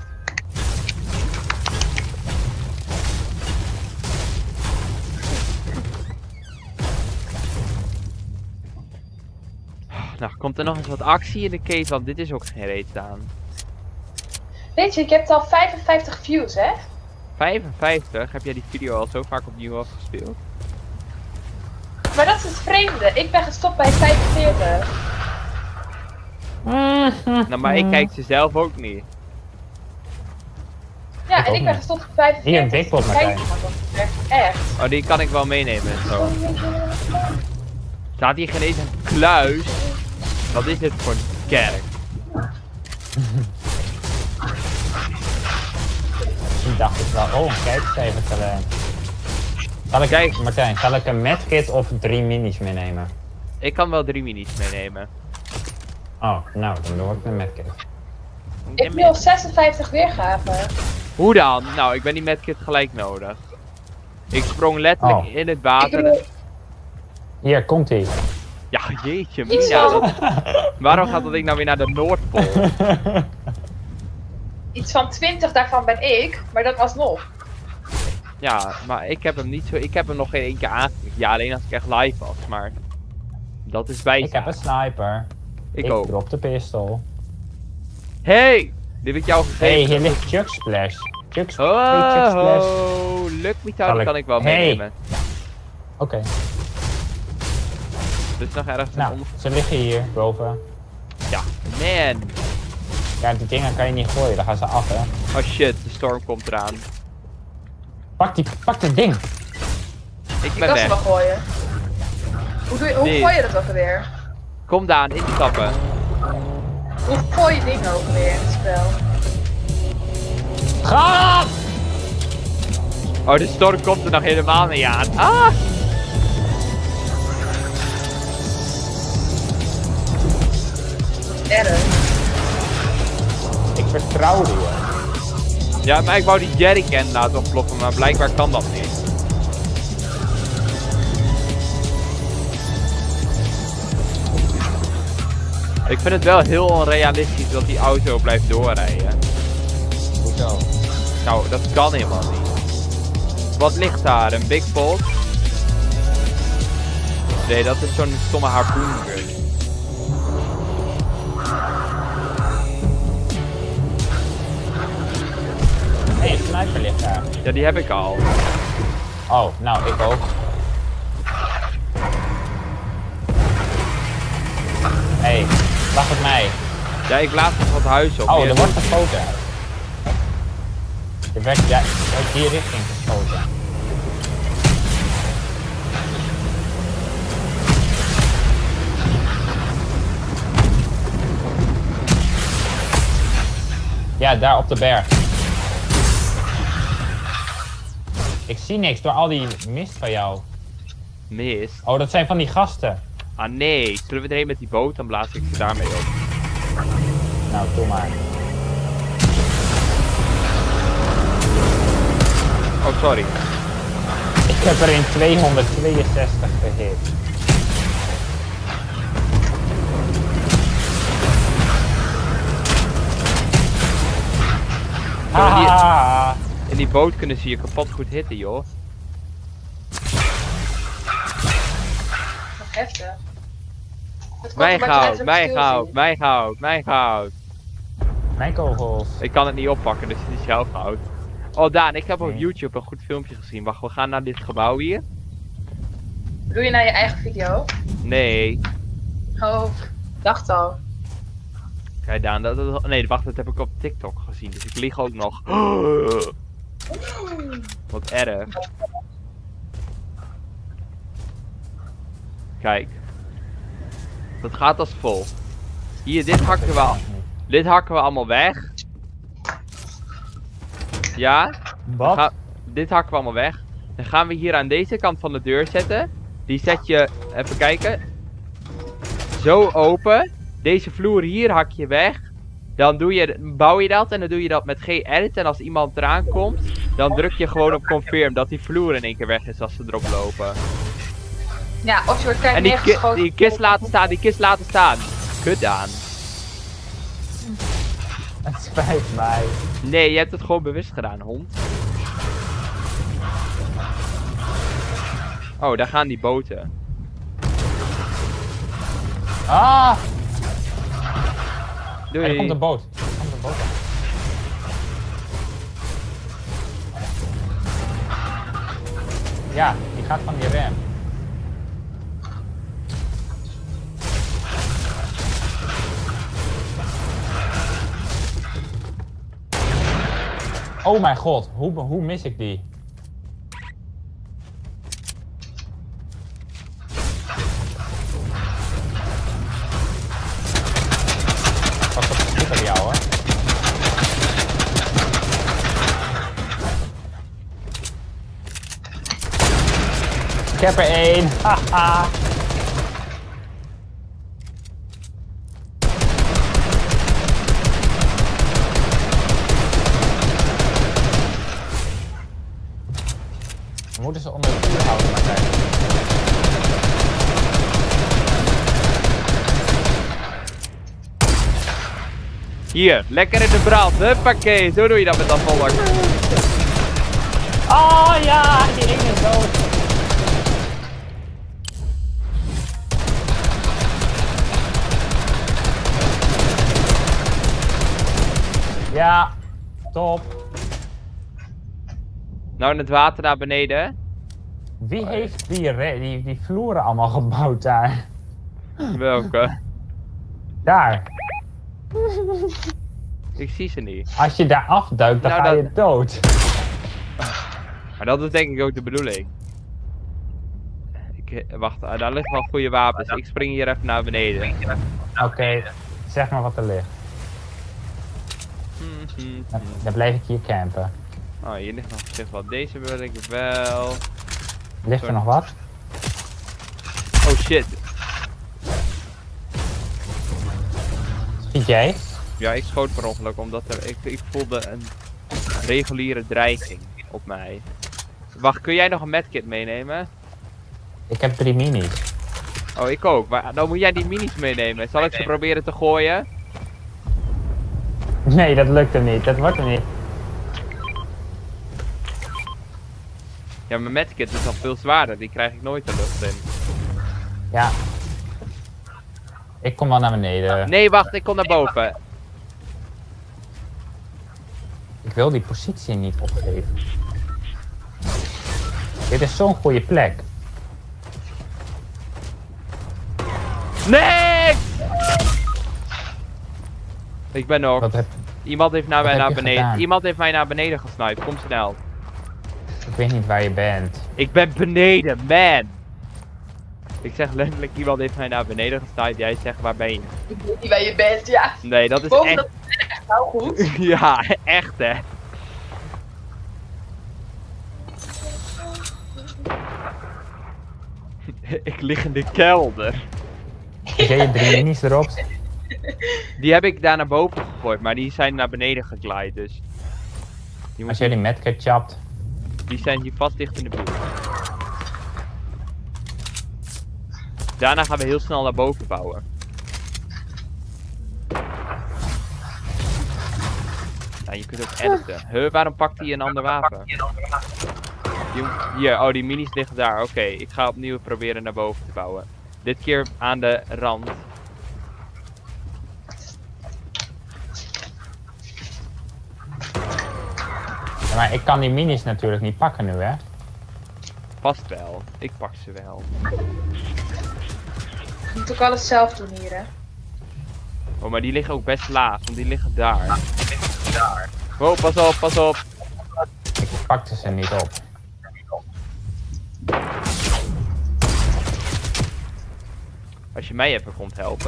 S1: Nou, komt er nog eens wat actie in de case, want dit is ook geen reet aan.
S3: Weet je, ik heb al 55 views, hè?
S1: 55? Heb jij die video al zo vaak opnieuw afgespeeld?
S3: Maar dat is het vreemde. Ik ben gestopt bij 45.
S1: Nou, maar ik kijk ze zelf ook niet.
S3: Ja,
S2: Ik
S3: en
S2: ook
S3: ik ben
S2: niet.
S3: gestopt bij 45.
S2: Hier, een big pot, Martijn.
S3: Kijk maar, dat is echt.
S1: Oh, die kan ik wel meenemen en zo. Staat hier geen eens een kluis? Wat is dit voor een kerk?
S2: Toen dacht ik wel, oh, kijk eens even talent. Zal ik,
S1: Kijk.
S2: Martijn, zal ik een medkit of 3 minis meenemen?
S1: Ik kan wel 3 minis meenemen.
S2: Oh, nou, dan doe ik een medkit.
S3: Ik wil 56 weergaven.
S1: Hoe dan? Nou, ik ben die medkit gelijk nodig. Ik sprong letterlijk
S2: Oh.
S1: in het
S3: Ik
S1: water.
S3: bedoel,
S2: Hier, komt ie.
S1: Ja, jeetje,
S3: Iets
S1: Mina.
S3: van-
S1: Waarom gaat dat ding nou weer naar de Noordpool?
S3: iets van 20 daarvan ben ik, maar dat alsnog.
S1: Ja, maar ik heb hem niet zo. Ik heb hem nog geen één keer aangeklikt. Ja, alleen als ik echt live was, maar. Dat is bij.
S2: Ik heb een sniper.
S1: Ik ook.
S2: drop de pistool.
S1: Hey! Dit heb ik jou
S2: Hé,
S1: gegeven.
S2: hier ligt Chuck Splash. Chuck Splash.
S1: Oh, lukt me
S2: Zal
S1: die
S2: ik-
S1: kan ik wel
S2: Hey.
S1: meenemen.
S2: Oké,
S1: Dus nog ergens
S2: nou,
S1: een
S2: ze liggen hier boven.
S1: Ja, man.
S2: Ja, die dingen kan je niet gooien, dan gaan ze af, hè.
S1: Oh shit, de storm komt eraan.
S2: Pak dat ding.
S1: Ik
S3: Ik
S1: ben
S3: kan ze wel
S1: weg.
S3: gooien. Hoe
S1: Nee.
S3: gooi je dat ook alweer?
S1: Kom Daan, instappen.
S3: Hoe gooi je dingen ook weer in het spel?
S2: Ga!
S1: Oh, de storm komt er nog helemaal niet aan. Ah!
S3: Erg.
S2: Ik vertrouwde je.
S1: Ja, maar ik wou die jerrycan laten ontploffen, maar blijkbaar kan dat niet. Ik vind het wel heel onrealistisch dat die auto blijft doorrijden.
S2: Hoezo?
S1: Nou, dat kan helemaal niet. Wat ligt daar? Een Big Bolt? Nee, dat is zo'n stomme harpoengun.
S2: Hé, een sniper ligt daar.
S1: Ja, die heb ik al.
S2: Oh, nou, ik ook. Hé, wacht op mij.
S1: Ja, ik laat nog wat huis op.
S2: Oh,
S1: Hier
S2: er
S1: doe-
S2: wordt geschoten. Er werd die richting geschoten. Ja, daar op de berg. Ik zie niks door al die mist van jou.
S1: Mist.
S2: Oh, dat zijn van die gasten.
S1: Ah nee, zullen we erheen met die boot? Dan blaas ik ze daarmee op.
S2: Nou, doe maar.
S1: Oh, sorry.
S2: Ik heb er in 262 gehit. Haha.
S1: In die boot kunnen ze je kapot goed hitten, joh.
S3: Wat heftig. Dat komt
S1: Mijn
S3: omdat je net
S1: goud,
S3: zo
S1: mijn
S3: stil
S1: goud,
S3: ziet.
S1: mijn goud, mijn goud.
S2: Mijn kogels.
S1: Ik kan het niet oppakken, dus het is jouw goud. Oh Daan, ik heb op
S2: Nee.
S1: YouTube een goed filmpje gezien. Wacht, we gaan naar dit gebouw hier.
S3: Doe je naar je eigen video?
S1: Nee.
S3: Oh, dacht al.
S1: Kijk Daan, nee wacht, dat heb ik op TikTok gezien. Dus ik lieg ook nog. Wat erg. Kijk. Dat gaat als volgt. Hier, dit hakken we al. Dit hakken we allemaal weg. Ja?
S2: Wat?
S1: Dit hakken we allemaal weg. Dan gaan we hier aan deze kant van de deur zetten. Die zet je, even kijken. Zo open. Deze vloer hier hak je weg. Dan bouw je dat en dan doe je dat met G-edit. En als iemand eraan komt, dan druk je gewoon op confirm dat die vloer in één keer weg is als ze erop lopen.
S3: Ja, of je wordt
S1: En
S3: keihard
S1: die
S3: neergeschoten.
S1: kist laten staan, die kist laten staan. Kut aan.
S2: Het spijt mij.
S1: Nee, je hebt het gewoon bewust gedaan, hond. Oh, daar gaan die boten.
S2: Ah!
S1: Doei.
S2: Er komt een boot. Er komt een boot aan. Ja, die gaat van die rem. Oh mijn god, hoe mis ik die? Pas op, goed op jou hoor. Ik heb er één, haha. We moeten ze onder het vuur houden, maar kijk.
S1: Hier, lekker in de brand. Huppakee, zo doe je dat met dat volk.
S2: Oh ja, die ene is dood. Ja, top.
S1: Nou in het water naar beneden.
S2: Wie heeft die vloeren allemaal gebouwd daar?
S1: Welke?
S2: Daar.
S1: Ik zie ze niet.
S2: Als je daar afduikt, dan
S1: Nou,
S2: ga
S1: dat-
S2: je dood.
S1: Maar dat is denk ik ook de bedoeling. Wacht, daar liggen wel goede wapens. Ik spring hier even naar beneden.
S2: Oké, zeg maar wat er ligt. Dan blijf ik hier campen.
S1: Oh, hier ligt nog op zich wel. Deze wil ik wel.
S2: Ligt er nog wat?
S1: Oh shit.
S2: Schiet jij?
S1: Ja, ik schoot per ongeluk omdat ik voelde een reguliere dreiging op mij. Wacht, kun jij nog een medkit meenemen?
S2: Ik heb 3 minis.
S1: Oh, ik ook. Maar dan moet jij die minis meenemen. Zal ik ze proberen te gooien?
S2: Nee, dat lukt hem niet. Dat wordt hem niet.
S1: Ja, mijn medkit is al veel zwaarder. Die krijg ik nooit de lucht in.
S2: Ja. Ik kom wel naar beneden.
S1: Nee, wacht. Ik kom naar boven.
S2: Ik wil die positie niet opgeven. Dit is zo'n goede plek.
S1: Nee! Ik ben nog.
S2: Wat heb...
S1: Iemand heeft mij
S2: wat heb
S1: naar
S2: je
S1: beneden.
S2: gedaan?
S1: Iemand heeft mij naar beneden gesniped. Kom snel.
S2: Ik weet niet waar je bent.
S1: Ik ben beneden, man. Ik zeg letterlijk, iemand heeft mij naar beneden gesniped. Jij zegt, waar ben je?
S3: Ik weet niet waar je bent, ja.
S1: Nee, dat is
S3: Boven
S1: echt.
S3: dat is echt nou goed.
S1: Ja, echt hè. Ik lig in de kelder.
S2: Heb jij je 3 minis erop?
S1: Die heb ik daar naar boven gegooid, maar die zijn naar beneden geglaaid, dus.
S2: Als jij die medkit chapt.
S1: Die zijn hier vast dicht in de buurt. Daarna gaan we heel snel naar boven bouwen. Ja, je kunt ook editen. Huh, waarom pakt hij een ander wapen? Hier, oh die minis liggen daar. Oké, ik ga opnieuw proberen naar boven te bouwen. Dit keer aan de rand.
S2: Ja, maar ik kan die minis natuurlijk niet pakken nu, hè?
S1: Vast wel. Ik pak ze wel.
S3: Je moet ook alles zelf doen hier, hè.
S1: Oh, maar die liggen ook best laag, want die liggen daar. Oh, pas op, pas op.
S2: Ik pakte ze niet op.
S1: Als je mij even komt helpen.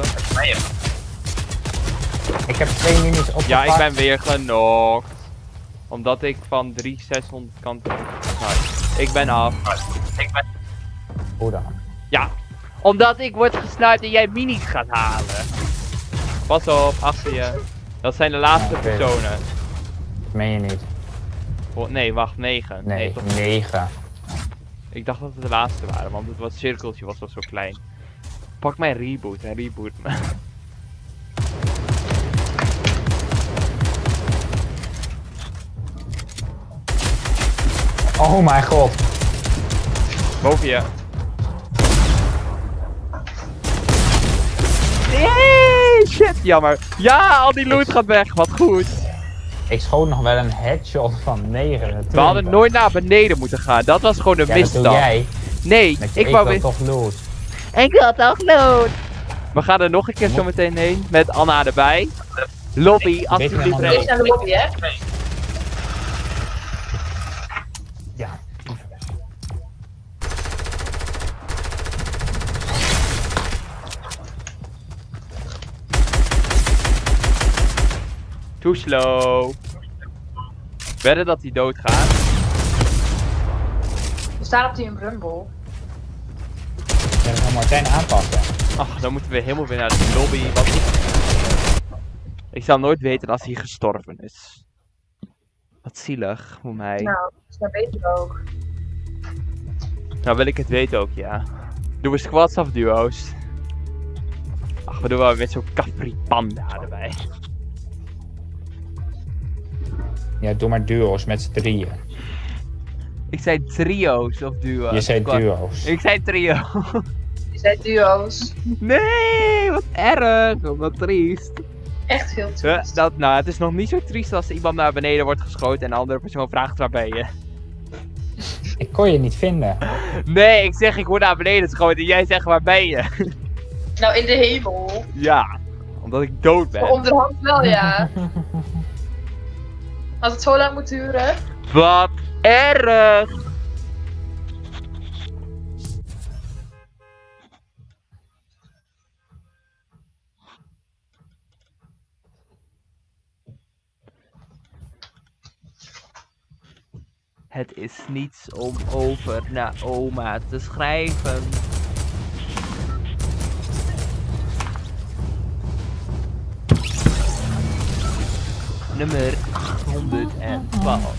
S2: Ik heb 2 minis opgepakt.
S1: Ja, ik ben weer genokt. Omdat ik van 3600 kanten. Ik ben af.
S2: Hoe dan?
S1: Ja, omdat ik word gesnuit en jij minis gaat halen. Pas op, achter je. Dat zijn de laatste
S2: Oké.
S1: personen.
S2: Dat meen je niet.
S1: Oh, nee, wacht, 9.
S2: Nee,
S1: toch?
S2: 9.
S1: Ik dacht dat het de laatste waren, want het cirkeltje was wel zo klein. Pak mijn reboot en reboot me.
S2: Oh mijn god.
S1: Boven je. Nee, shit, jammer. Ja, al die loot gaat weg, wat goed.
S2: Ik schoot nog wel een headshot van 9.
S1: We hadden nooit naar beneden moeten gaan, dat was gewoon een
S2: Ja, dat
S1: misstap.
S2: doe jij.
S1: Nee,
S2: Met je
S1: ik wou
S2: wil
S1: weer...
S2: toch loot.
S1: Ik wil toch loot. We gaan er nog een keer zo meteen heen, met Anna erbij. Lobby, alsjeblieft.
S2: helemaal
S3: Wees naar de lobby, hè.
S2: Ja.
S1: Too slow. Wedden dat hij doodgaat.
S3: We staan op Team Rumble.
S2: Ja, dan gaan Martijn aanpassen.
S1: Ach, dan moeten we helemaal weer naar de lobby. Want ik zal nooit weten als hij gestorven is. Wat zielig voor mij.
S3: Nou, dat weet ik ook.
S1: Nou wil ik het weten ook, ja. Doen we squads of duo's? Ach, we doen wel met zo'n Capri Panda erbij.
S2: Ja, doe maar duo's met z'n drieën.
S1: Ik zei trio's of duo's.
S2: Je zei duo's.
S1: Ik zei trio.
S3: Je zei duo's.
S1: Nee, wat erg. Wat triest.
S3: Echt veel te.
S1: Nou, het is nog niet zo triest als iemand naar beneden wordt geschoten en de andere persoon vraagt waar ben je.
S2: Ik kon je niet vinden.
S1: Nee, ik zeg ik word naar beneden geschoten en jij zegt waar ben je.
S3: Nou, in de hemel.
S1: Ja, omdat ik dood ben.
S3: Maar onderhand wel, ja. Als het zo lang moet duren.
S1: Wat erg. Het is niets om over naar oma te schrijven. Nummer 812.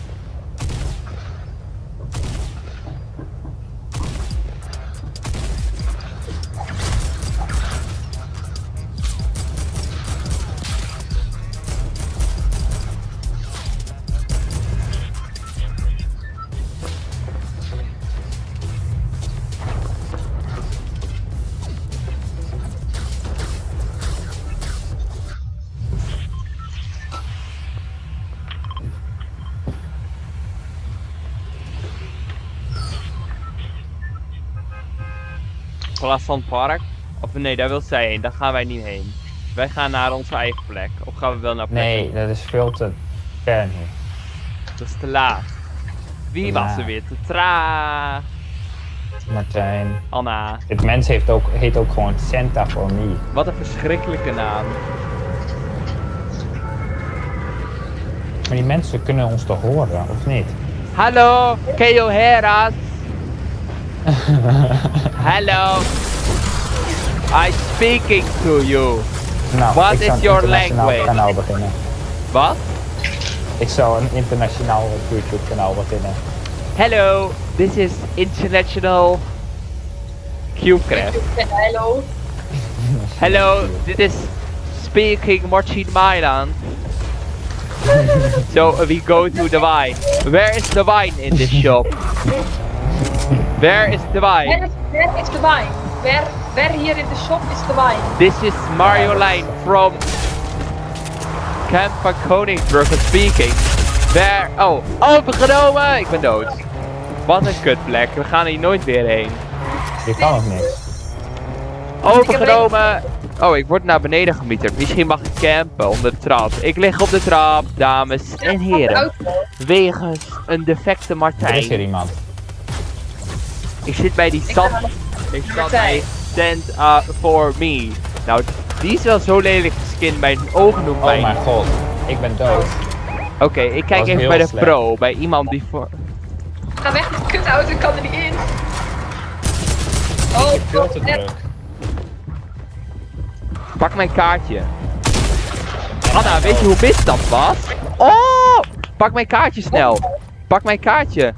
S1: Glassand Park? Of nee, daar wil zij heen. Daar gaan wij niet heen. Wij gaan naar onze eigen plek. Of gaan we wel naar plek?
S2: Nee, dat is veel te ver nu.
S1: Dat is te laat. Wie was er weer te traag?
S2: Martijn.
S1: Anna.
S2: Dit mens heet ook gewoon Santa for me.
S1: Wat een verschrikkelijke naam.
S2: Maar die mensen kunnen ons toch horen, of niet?
S1: Hallo, can you hear us? Hallo. I'm speaking to you.
S2: Nou,
S1: What
S2: ik zou
S1: is
S2: een
S1: your
S2: internationaal
S1: language?
S2: kanaal beginnen.
S1: Wat?
S2: Ik zou een internationaal YouTube kanaal beginnen.
S1: Hello, this is International Cubecraft.
S3: Hallo.
S1: Hello, this is Speaking Marcin Mailand. So we go to the wine. Where is the wine in this shop? Where is the wine?
S3: Where is the wine? Where here in the shop is the wine?
S1: This is Marjolein from Camp van Koningsbrugge speaking. Where? Oh, overgenomen! Ik ben dood. Wat een kutplek, we gaan hier nooit weer heen.
S2: Je kan ook niks.
S1: Overgenomen! Oh, ik word naar beneden gemieterd. Misschien mag ik campen onder de trap. Ik lig op de trap, dames en heren. Wegens een defecte
S2: Er is
S1: Martijn.
S2: hier iemand.
S1: Ik zit bij die stand. Ik zat bij stand for me. Nou, die is wel zo lelijk geskin. Mijn ogen doen
S2: Oh
S1: pijn.
S2: mijn god, ik ben dood.
S1: Oké, ik kijk
S2: was
S1: even
S2: heel
S1: bij de
S2: slecht.
S1: pro. Bij iemand die voor...
S3: Ga weg met de kutauto, ik kan er niet in. Oh,
S2: Veel te druk.
S1: Pak mijn kaartje. Anna, weet je hoe mis dat was? Oh! Pak mijn kaartje snel. Pak mijn kaartje.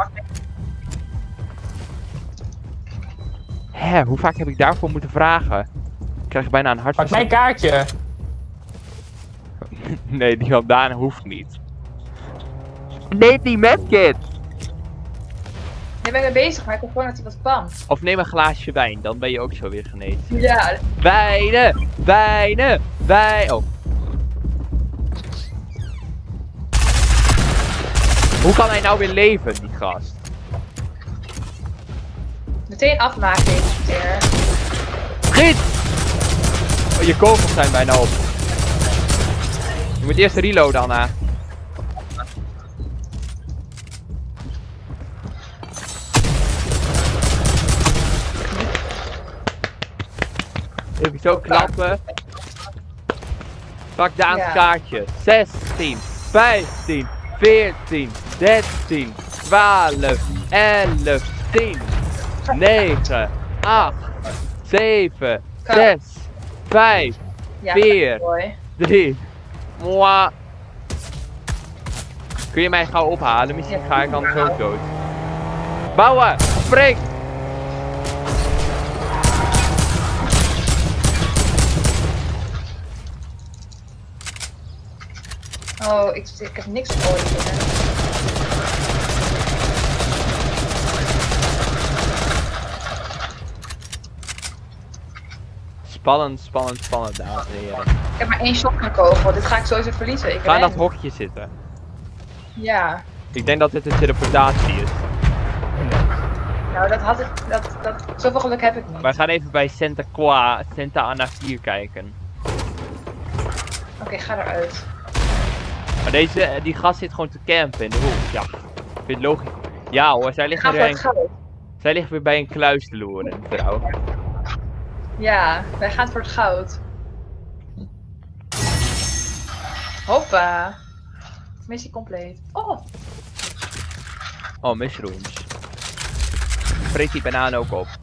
S1: Hè, hoe vaak heb ik daarvoor moeten vragen? Ik krijg bijna een
S2: Pak
S1: hartje.
S2: mijn kaartje!
S1: Nee, die van Daan hoeft niet. Neem die medkit!
S3: Ik ben mee bezig, maar ik hoop gewoon dat hij wat kwam.
S1: Of neem een glaasje wijn, dan ben je ook zo weer genezen.
S3: Ja,
S1: Wijnen! Wijnen! Oh. Hoe kan hij nou weer leven, die gast?
S3: meteen afmaken.
S1: Schiet! Oh, je kogels zijn bijna op. Je moet eerst reloaden, Anna. Even zo klappen. Pak Daans
S3: Ja.
S1: kaartje. 16, 15, 14, 13, 12, 11, 10, 9, 8, 7, 6, 5,
S3: Ja,
S1: 4,
S3: mooi.
S1: 3. Mwah. Kun je mij gauw ophalen? Misschien ga ik anders ook dood. Bouwen! Spring!
S3: Oh, ik heb niks gehoord.
S1: Spannend, spannend, spannend, dames en heren.
S3: Ik heb maar één shot naar kogel. Dit ga ik sowieso verliezen. Ik
S1: Ga in
S3: ren.
S1: dat hokje zitten.
S3: Ja.
S1: Ik denk dat dit een teleportatie is.
S3: Nou, dat had ik. Zoveel geluk heb ik niet.
S1: Wij gaan even bij Santa Ana 4 kijken.
S3: Oké, ga eruit.
S1: Maar die gast zit gewoon te campen in de hoek. Ja, ik vind het logisch. Ja hoor, zij ligt,
S3: Ga voor het
S1: weer,
S3: goud.
S1: zij ligt weer bij een kluis te loeren, vrouw.
S3: Ja, wij gaan voor het goud. Hoppa. Missie compleet. Oh.
S1: Oh, mushrooms. Vreet die banaan ook op.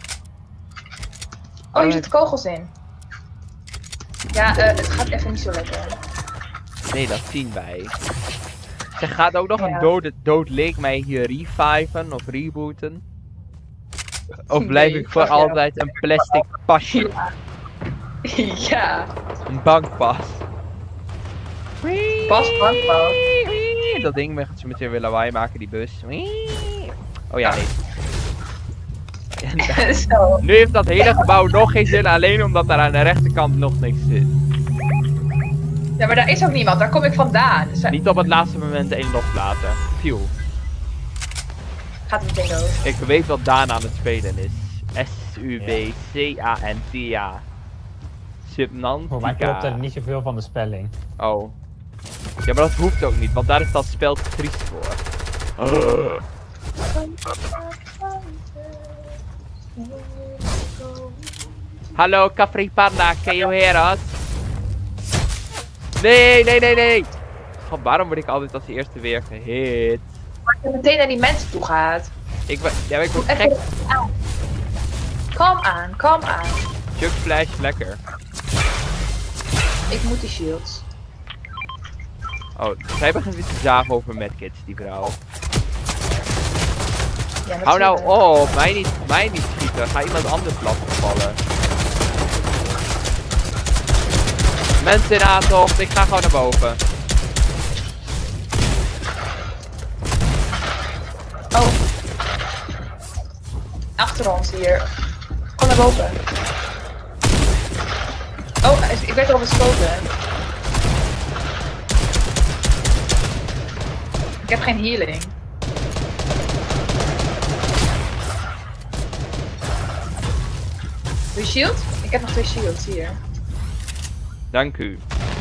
S3: Oh, hier zitten kogels in. Ja, het gaat even niet zo lekker.
S1: Nee, dat zien wij. Ze gaat ook nog
S3: Ja.
S1: een dood leek mij hier reviven of rebooten. Of blijf
S3: Nee,
S1: ik voor
S3: fuck jou.
S1: altijd een plastic pasje?
S3: Ja.
S1: Een bankpas.
S3: Pas, bankpas.
S1: Dat ding gaat ze meteen weer lawaai maken, die bus. Oh ja, nee.
S3: Zo.
S1: Nu heeft dat hele gebouw nog geen zin, alleen omdat daar aan de rechterkant nog niks zit.
S3: Ja, maar daar is ook niemand. Daar kom ik vandaan. Dus
S1: Niet op het laatste moment één loslaten. Phew.
S3: gaat het meteen dood.
S1: Ik weet wat Daan aan het spelen is. S-U-B-C-A-N-T-A. Subnantica.
S2: Voor mij klopt er niet zoveel van de spelling.
S1: Oh. Ja, maar dat hoeft ook niet, want daar is dat spel te triest voor. Hallo, Capri Panda, can you hear us? Nee, nee, nee, nee! God, waarom word ik altijd als eerste weer gehit?
S3: Maar je meteen naar die mensen toe gaat.
S1: Ik word
S3: Even
S1: gek.
S3: aan. Kom aan, kom aan.
S1: Chuck Flash, lekker.
S3: Ik moet die shields.
S1: Oh, zij begint weer te zagen over medkits, die vrouw.
S3: Ja,
S1: Hou nou
S3: natuurlijk.
S1: op, mij niet schieten. Ga iemand anders lastigvallen. Mensen in aantocht, ik ga gewoon naar boven.
S3: Oh. Achter ons hier. Kom naar boven. Oh, ik werd erop beschoten. Ik heb geen healing. Doe je shield? Ik heb nog 2 shields hier.
S1: Dank u.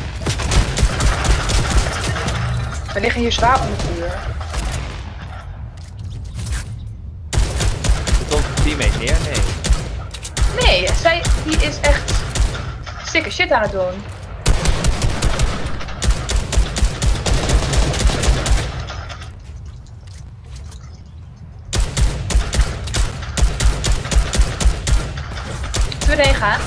S3: We liggen hier zwaar onder vuur.
S1: Zit onze teammate neer? Nee.
S3: Nee, zij die is echt sikke shit aan het doen. Zullen we erheen gaan?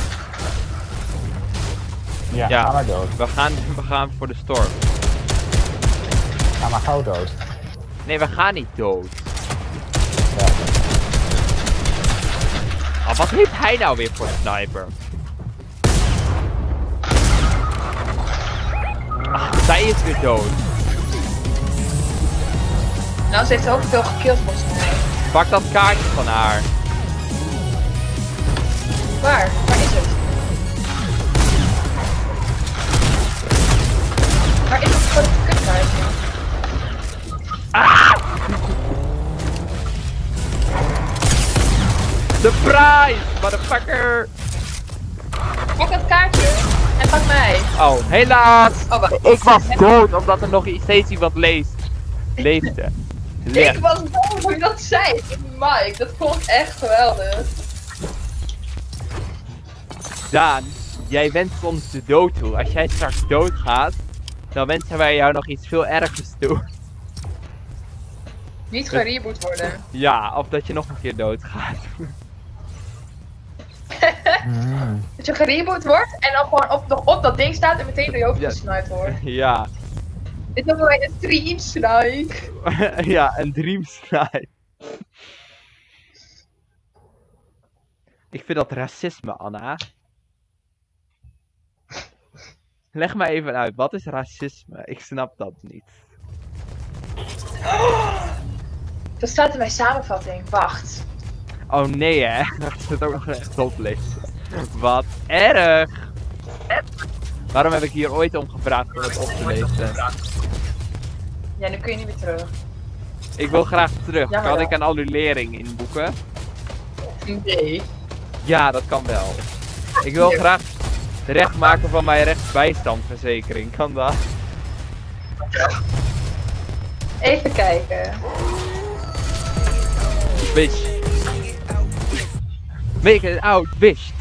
S2: Ja,
S1: Ja.
S2: ga maar dood.
S1: We gaan voor de storm.
S2: Ga maar gauw dood.
S1: Nee, we gaan niet dood.
S2: Ja.
S1: Oh, wat heeft hij nou weer voor een sniper? Ach, zij is weer dood.
S3: Nou, ze heeft ook veel gekilld volgens mij.
S1: Pak dat kaartje van haar.
S3: Waar? Waar is het? Waar is het voor het kutkaartje?
S1: Surprise, motherfucker!
S3: Pak dat kaartje en pak mij.
S1: Oh, helaas!
S3: Oh, wacht.
S1: Ik was dood omdat er nog steeds iemand leefde. Ja.
S3: Ik was dood hoe je dat zei. Mike, dat vond ik echt geweldig.
S1: Daan, jij wenst ons de dood toe. Als jij straks doodgaat, dan wensen wij jou nog iets veel ergers toe.
S3: Niet gereboot worden.
S1: Ja, of dat je nog een keer doodgaat.
S3: Dat je gereboot wordt en dan gewoon nog op dat ding staat en meteen door je hoofd
S1: Ja.
S3: gesniped wordt.
S1: Ja.
S3: Dit noemen wij een stream snipe.
S1: Ja, een dream snipe. Ik vind dat racisme, Anna. Leg me even uit, wat is racisme? Ik snap dat niet.
S3: Dat staat in mijn samenvatting. Wacht.
S1: Oh nee hè, dat zit ook nog echt oplezen. Wat erg! Waarom heb ik hier ooit om gevraagd om het op te lezen?
S3: Ja, nu kun je niet meer terug.
S1: Ik wil graag terug.
S3: Jammer
S1: Kan
S3: wel.
S1: ik een annulering inboeken?
S3: Nee.
S1: Ja, dat kan wel. Ik wil graag recht maken van mijn rechtsbijstandverzekering. Kan dat?
S3: Even kijken.
S1: Bitch. Make it out, bitch.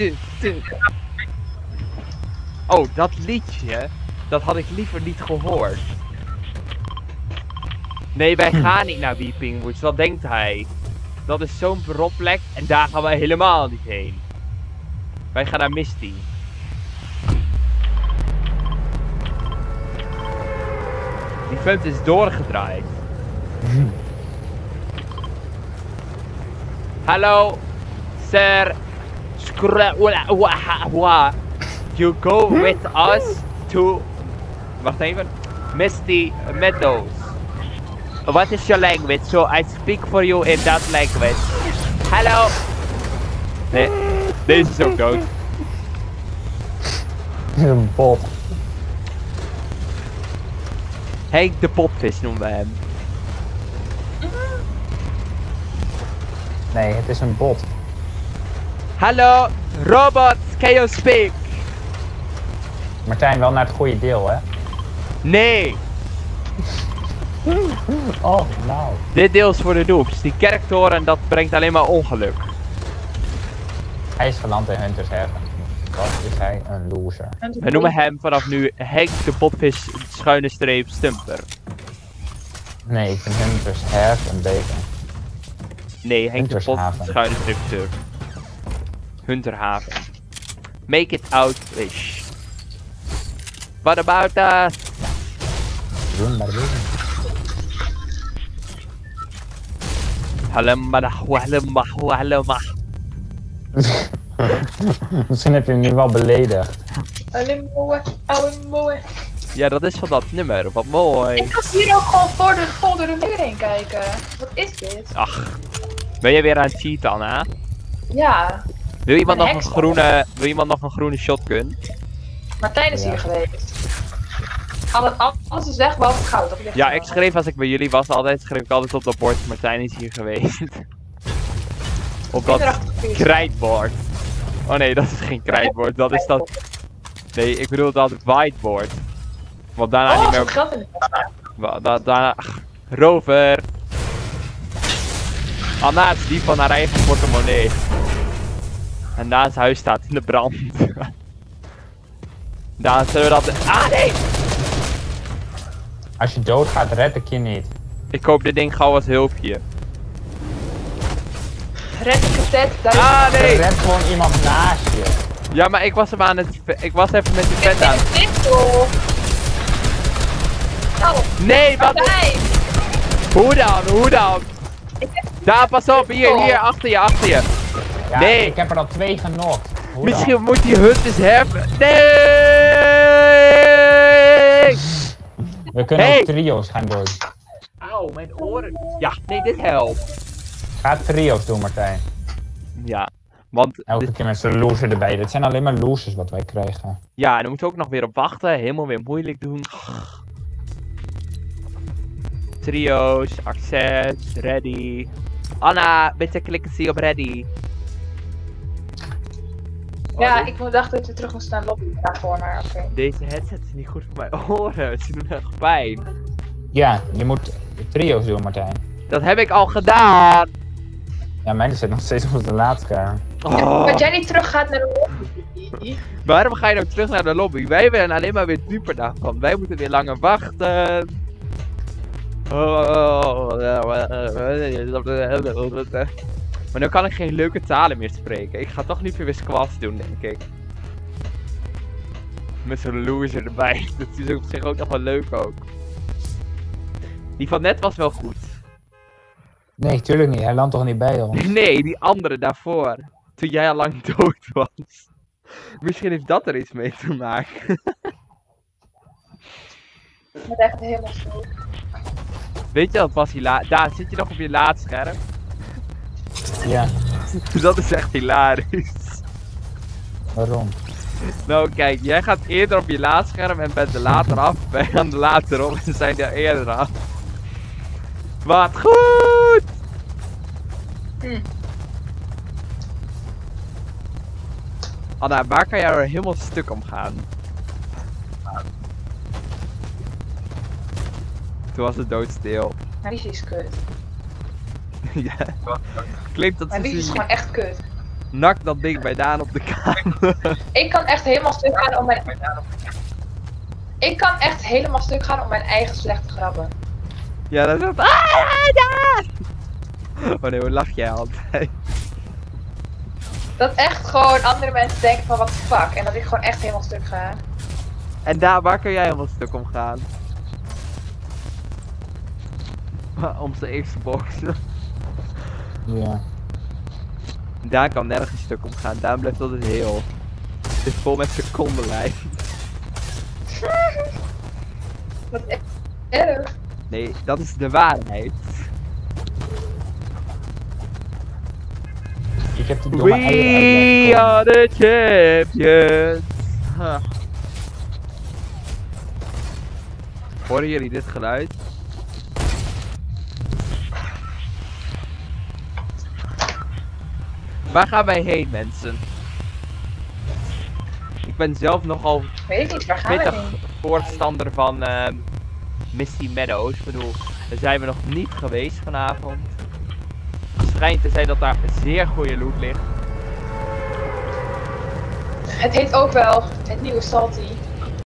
S1: Oh, dat liedje. Dat had ik liever niet gehoord. Nee, wij gaan niet naar Weeping Woods. Wat denkt hij? Dat is zo'n verrotplek en daar gaan wij helemaal niet heen. Wij gaan naar Misty. Die vent is doorgedraaid. Hallo, sir. You go with us to... Wacht even. Misty Meadows. What is your language? So I speak for you in that language. Hallo. Nee, deze is ook dood.
S2: Dit is een bot.
S1: Henk de potvis noemen we hem.
S2: Nee, het is een bot.
S1: Hallo, robot, can you speak?
S2: Martijn, wel naar het goede deel, hè?
S1: Nee,
S2: Oh, nou.
S1: dit deel is voor de noobs. Die kerktoren, dat brengt alleen maar ongeluk.
S2: Hij is geland in Hunters Haven. Wat is hij? Een loser.
S1: We noemen hem vanaf nu Henk de potvis schuine streep stumper.
S2: Nee, ik vind Hunters Haven beter.
S1: Nee, Henk de
S2: Huntershaven.
S1: potvis schuine streep surf. Hunterhaven. Make it out fish. What about us?
S2: Doen maar doen.
S1: Hallemma.
S2: Misschien heb je hem nu wel beledigd.
S3: Mooi.
S1: Ja, dat is van dat nummer. Wat mooi.
S3: Ik ga hier ook gewoon vol door de muur heen kijken. Wat is dit?
S1: Ach, ben je weer aan het cheaten, Anna?
S3: Ja,
S1: Wil iemand
S3: Een
S1: nog een groene shotgun?
S3: Martijn is
S2: Ja.
S3: hier geweest. Alles is weg, behalve het goud. Dat ligt
S1: Ja,
S3: er
S1: ik
S3: wel.
S1: schreef als ik bij jullie was, schreef ik altijd op dat bord, Martijn is hier geweest. Op dat krijtbord. Oh nee, dat is geen krijtbord, dat is dat... Nee, ik bedoel dat whiteboard. Want daarna
S3: Oh,
S1: niet
S3: er
S1: meer...
S3: zit geld in.
S1: Daarna... Rover! Anna is die van haar eigen portemonnee. En naast huis staat in de brand. Daar zullen we dat... Ah nee!
S2: Als je doodgaat, red ik je niet.
S1: Ik koop dit ding gauw als hulpje.
S3: Red ik het net.
S1: Ah nee!
S2: Red gewoon iemand naast je.
S1: Ja, maar ik was hem aan het... Ik was even met die vent aan...
S3: Nou,
S1: Nee, wat...
S3: Martijn!
S1: Hoe dan? Daar, pas op, hier, achter je.
S2: Ja,
S1: Nee.
S2: ik heb er al 2 genokt. Hoe
S1: Misschien moet die hunt eens hebben. Nee!
S2: dan? We kunnen
S1: Hey.
S2: ook trio's gaan doen.
S1: Auw, mijn oren. Ja, nee, dit helpt.
S2: Ga trio's doen, Martijn.
S1: Ja, want...
S2: Elke keer met zo'n loser erbij. Dit zijn alleen maar losers wat wij krijgen.
S1: Ja, dan moeten we ook nog weer op wachten. Helemaal weer moeilijk doen. Trio's, access, ready. Anna, bitte klikken ze op ready.
S3: Ja, ik dacht dat je terug moest naar de lobby daarvoor, maar oké.
S1: Deze headset is niet goed voor mijn oren. Ze doen echt pijn.
S2: Ja, je moet trio's doen, Martijn.
S1: Dat heb ik al gedaan.
S2: Ja, mijn zit nog steeds op de laadscherm.
S1: Oh,
S3: Dat jij niet terug gaat naar de lobby.
S1: waarom ga je nou terug naar de lobby? Wij willen alleen maar weer duper daarvan. Wij moeten weer langer wachten. Maar nu kan ik geen leuke talen meer spreken. Ik ga toch liever weer squats doen, denk ik. Met zo'n loser erbij. Dat is op zich ook nog wel leuk ook. Die van net was wel goed.
S2: Nee, tuurlijk niet. Hij landt toch niet bij ons?
S1: Nee, die andere daarvoor. Toen jij al lang dood was. Misschien heeft dat er iets mee te maken.
S3: Met echt helemaal zo.
S1: Weet je, dat was daar zit je nog op je laadscherm.
S2: Ja,
S1: Dat is echt hilarisch.
S2: waarom?
S1: Nou kijk, jij gaat eerder op je laadscherm en bent er later af. Wij gaan er later op en zijn er eerder af. Wat goed! Anna, waar kan jij er helemaal stuk om gaan? Toen was het doodstil.
S3: Mijn wifi is kut.
S1: Ja. Klinkt dat
S3: Mijn wifi is
S1: ze
S3: gewoon echt kut.
S1: nak dat ding bij Daan op de kamer.
S3: Ik kan echt helemaal stuk gaan om mijn... Ik kan echt helemaal stuk gaan om mijn eigen slechte grappen.
S1: Ja, dat is het. Ja! Oh nee, hoe lach jij altijd?
S3: Dat echt gewoon andere mensen denken van wat fuck. En dat ik gewoon echt helemaal stuk ga.
S1: En daar, waar kun jij helemaal stuk om gaan? Om zijn eerste box.
S2: Ja.
S1: Daar kan nergens stuk om gaan, daar blijft altijd heel. Het is vol met secondenlijn.
S3: Wat erg.
S1: Nee, dat is de waarheid.
S2: Ik heb die domme eieren
S1: We
S2: uit
S1: are the champions. Huh. Horen jullie dit geluid? Waar gaan wij heen, mensen? Ik ben zelf nogal
S3: Weet ik niet, waar gaan we
S1: pittig
S3: heen?
S1: voorstander van Misty Meadows. Ik bedoel, daar zijn we nog niet geweest vanavond. Het schijnt te zijn dat daar zeer goede loot ligt.
S3: Het heet ook wel het nieuwe Salty.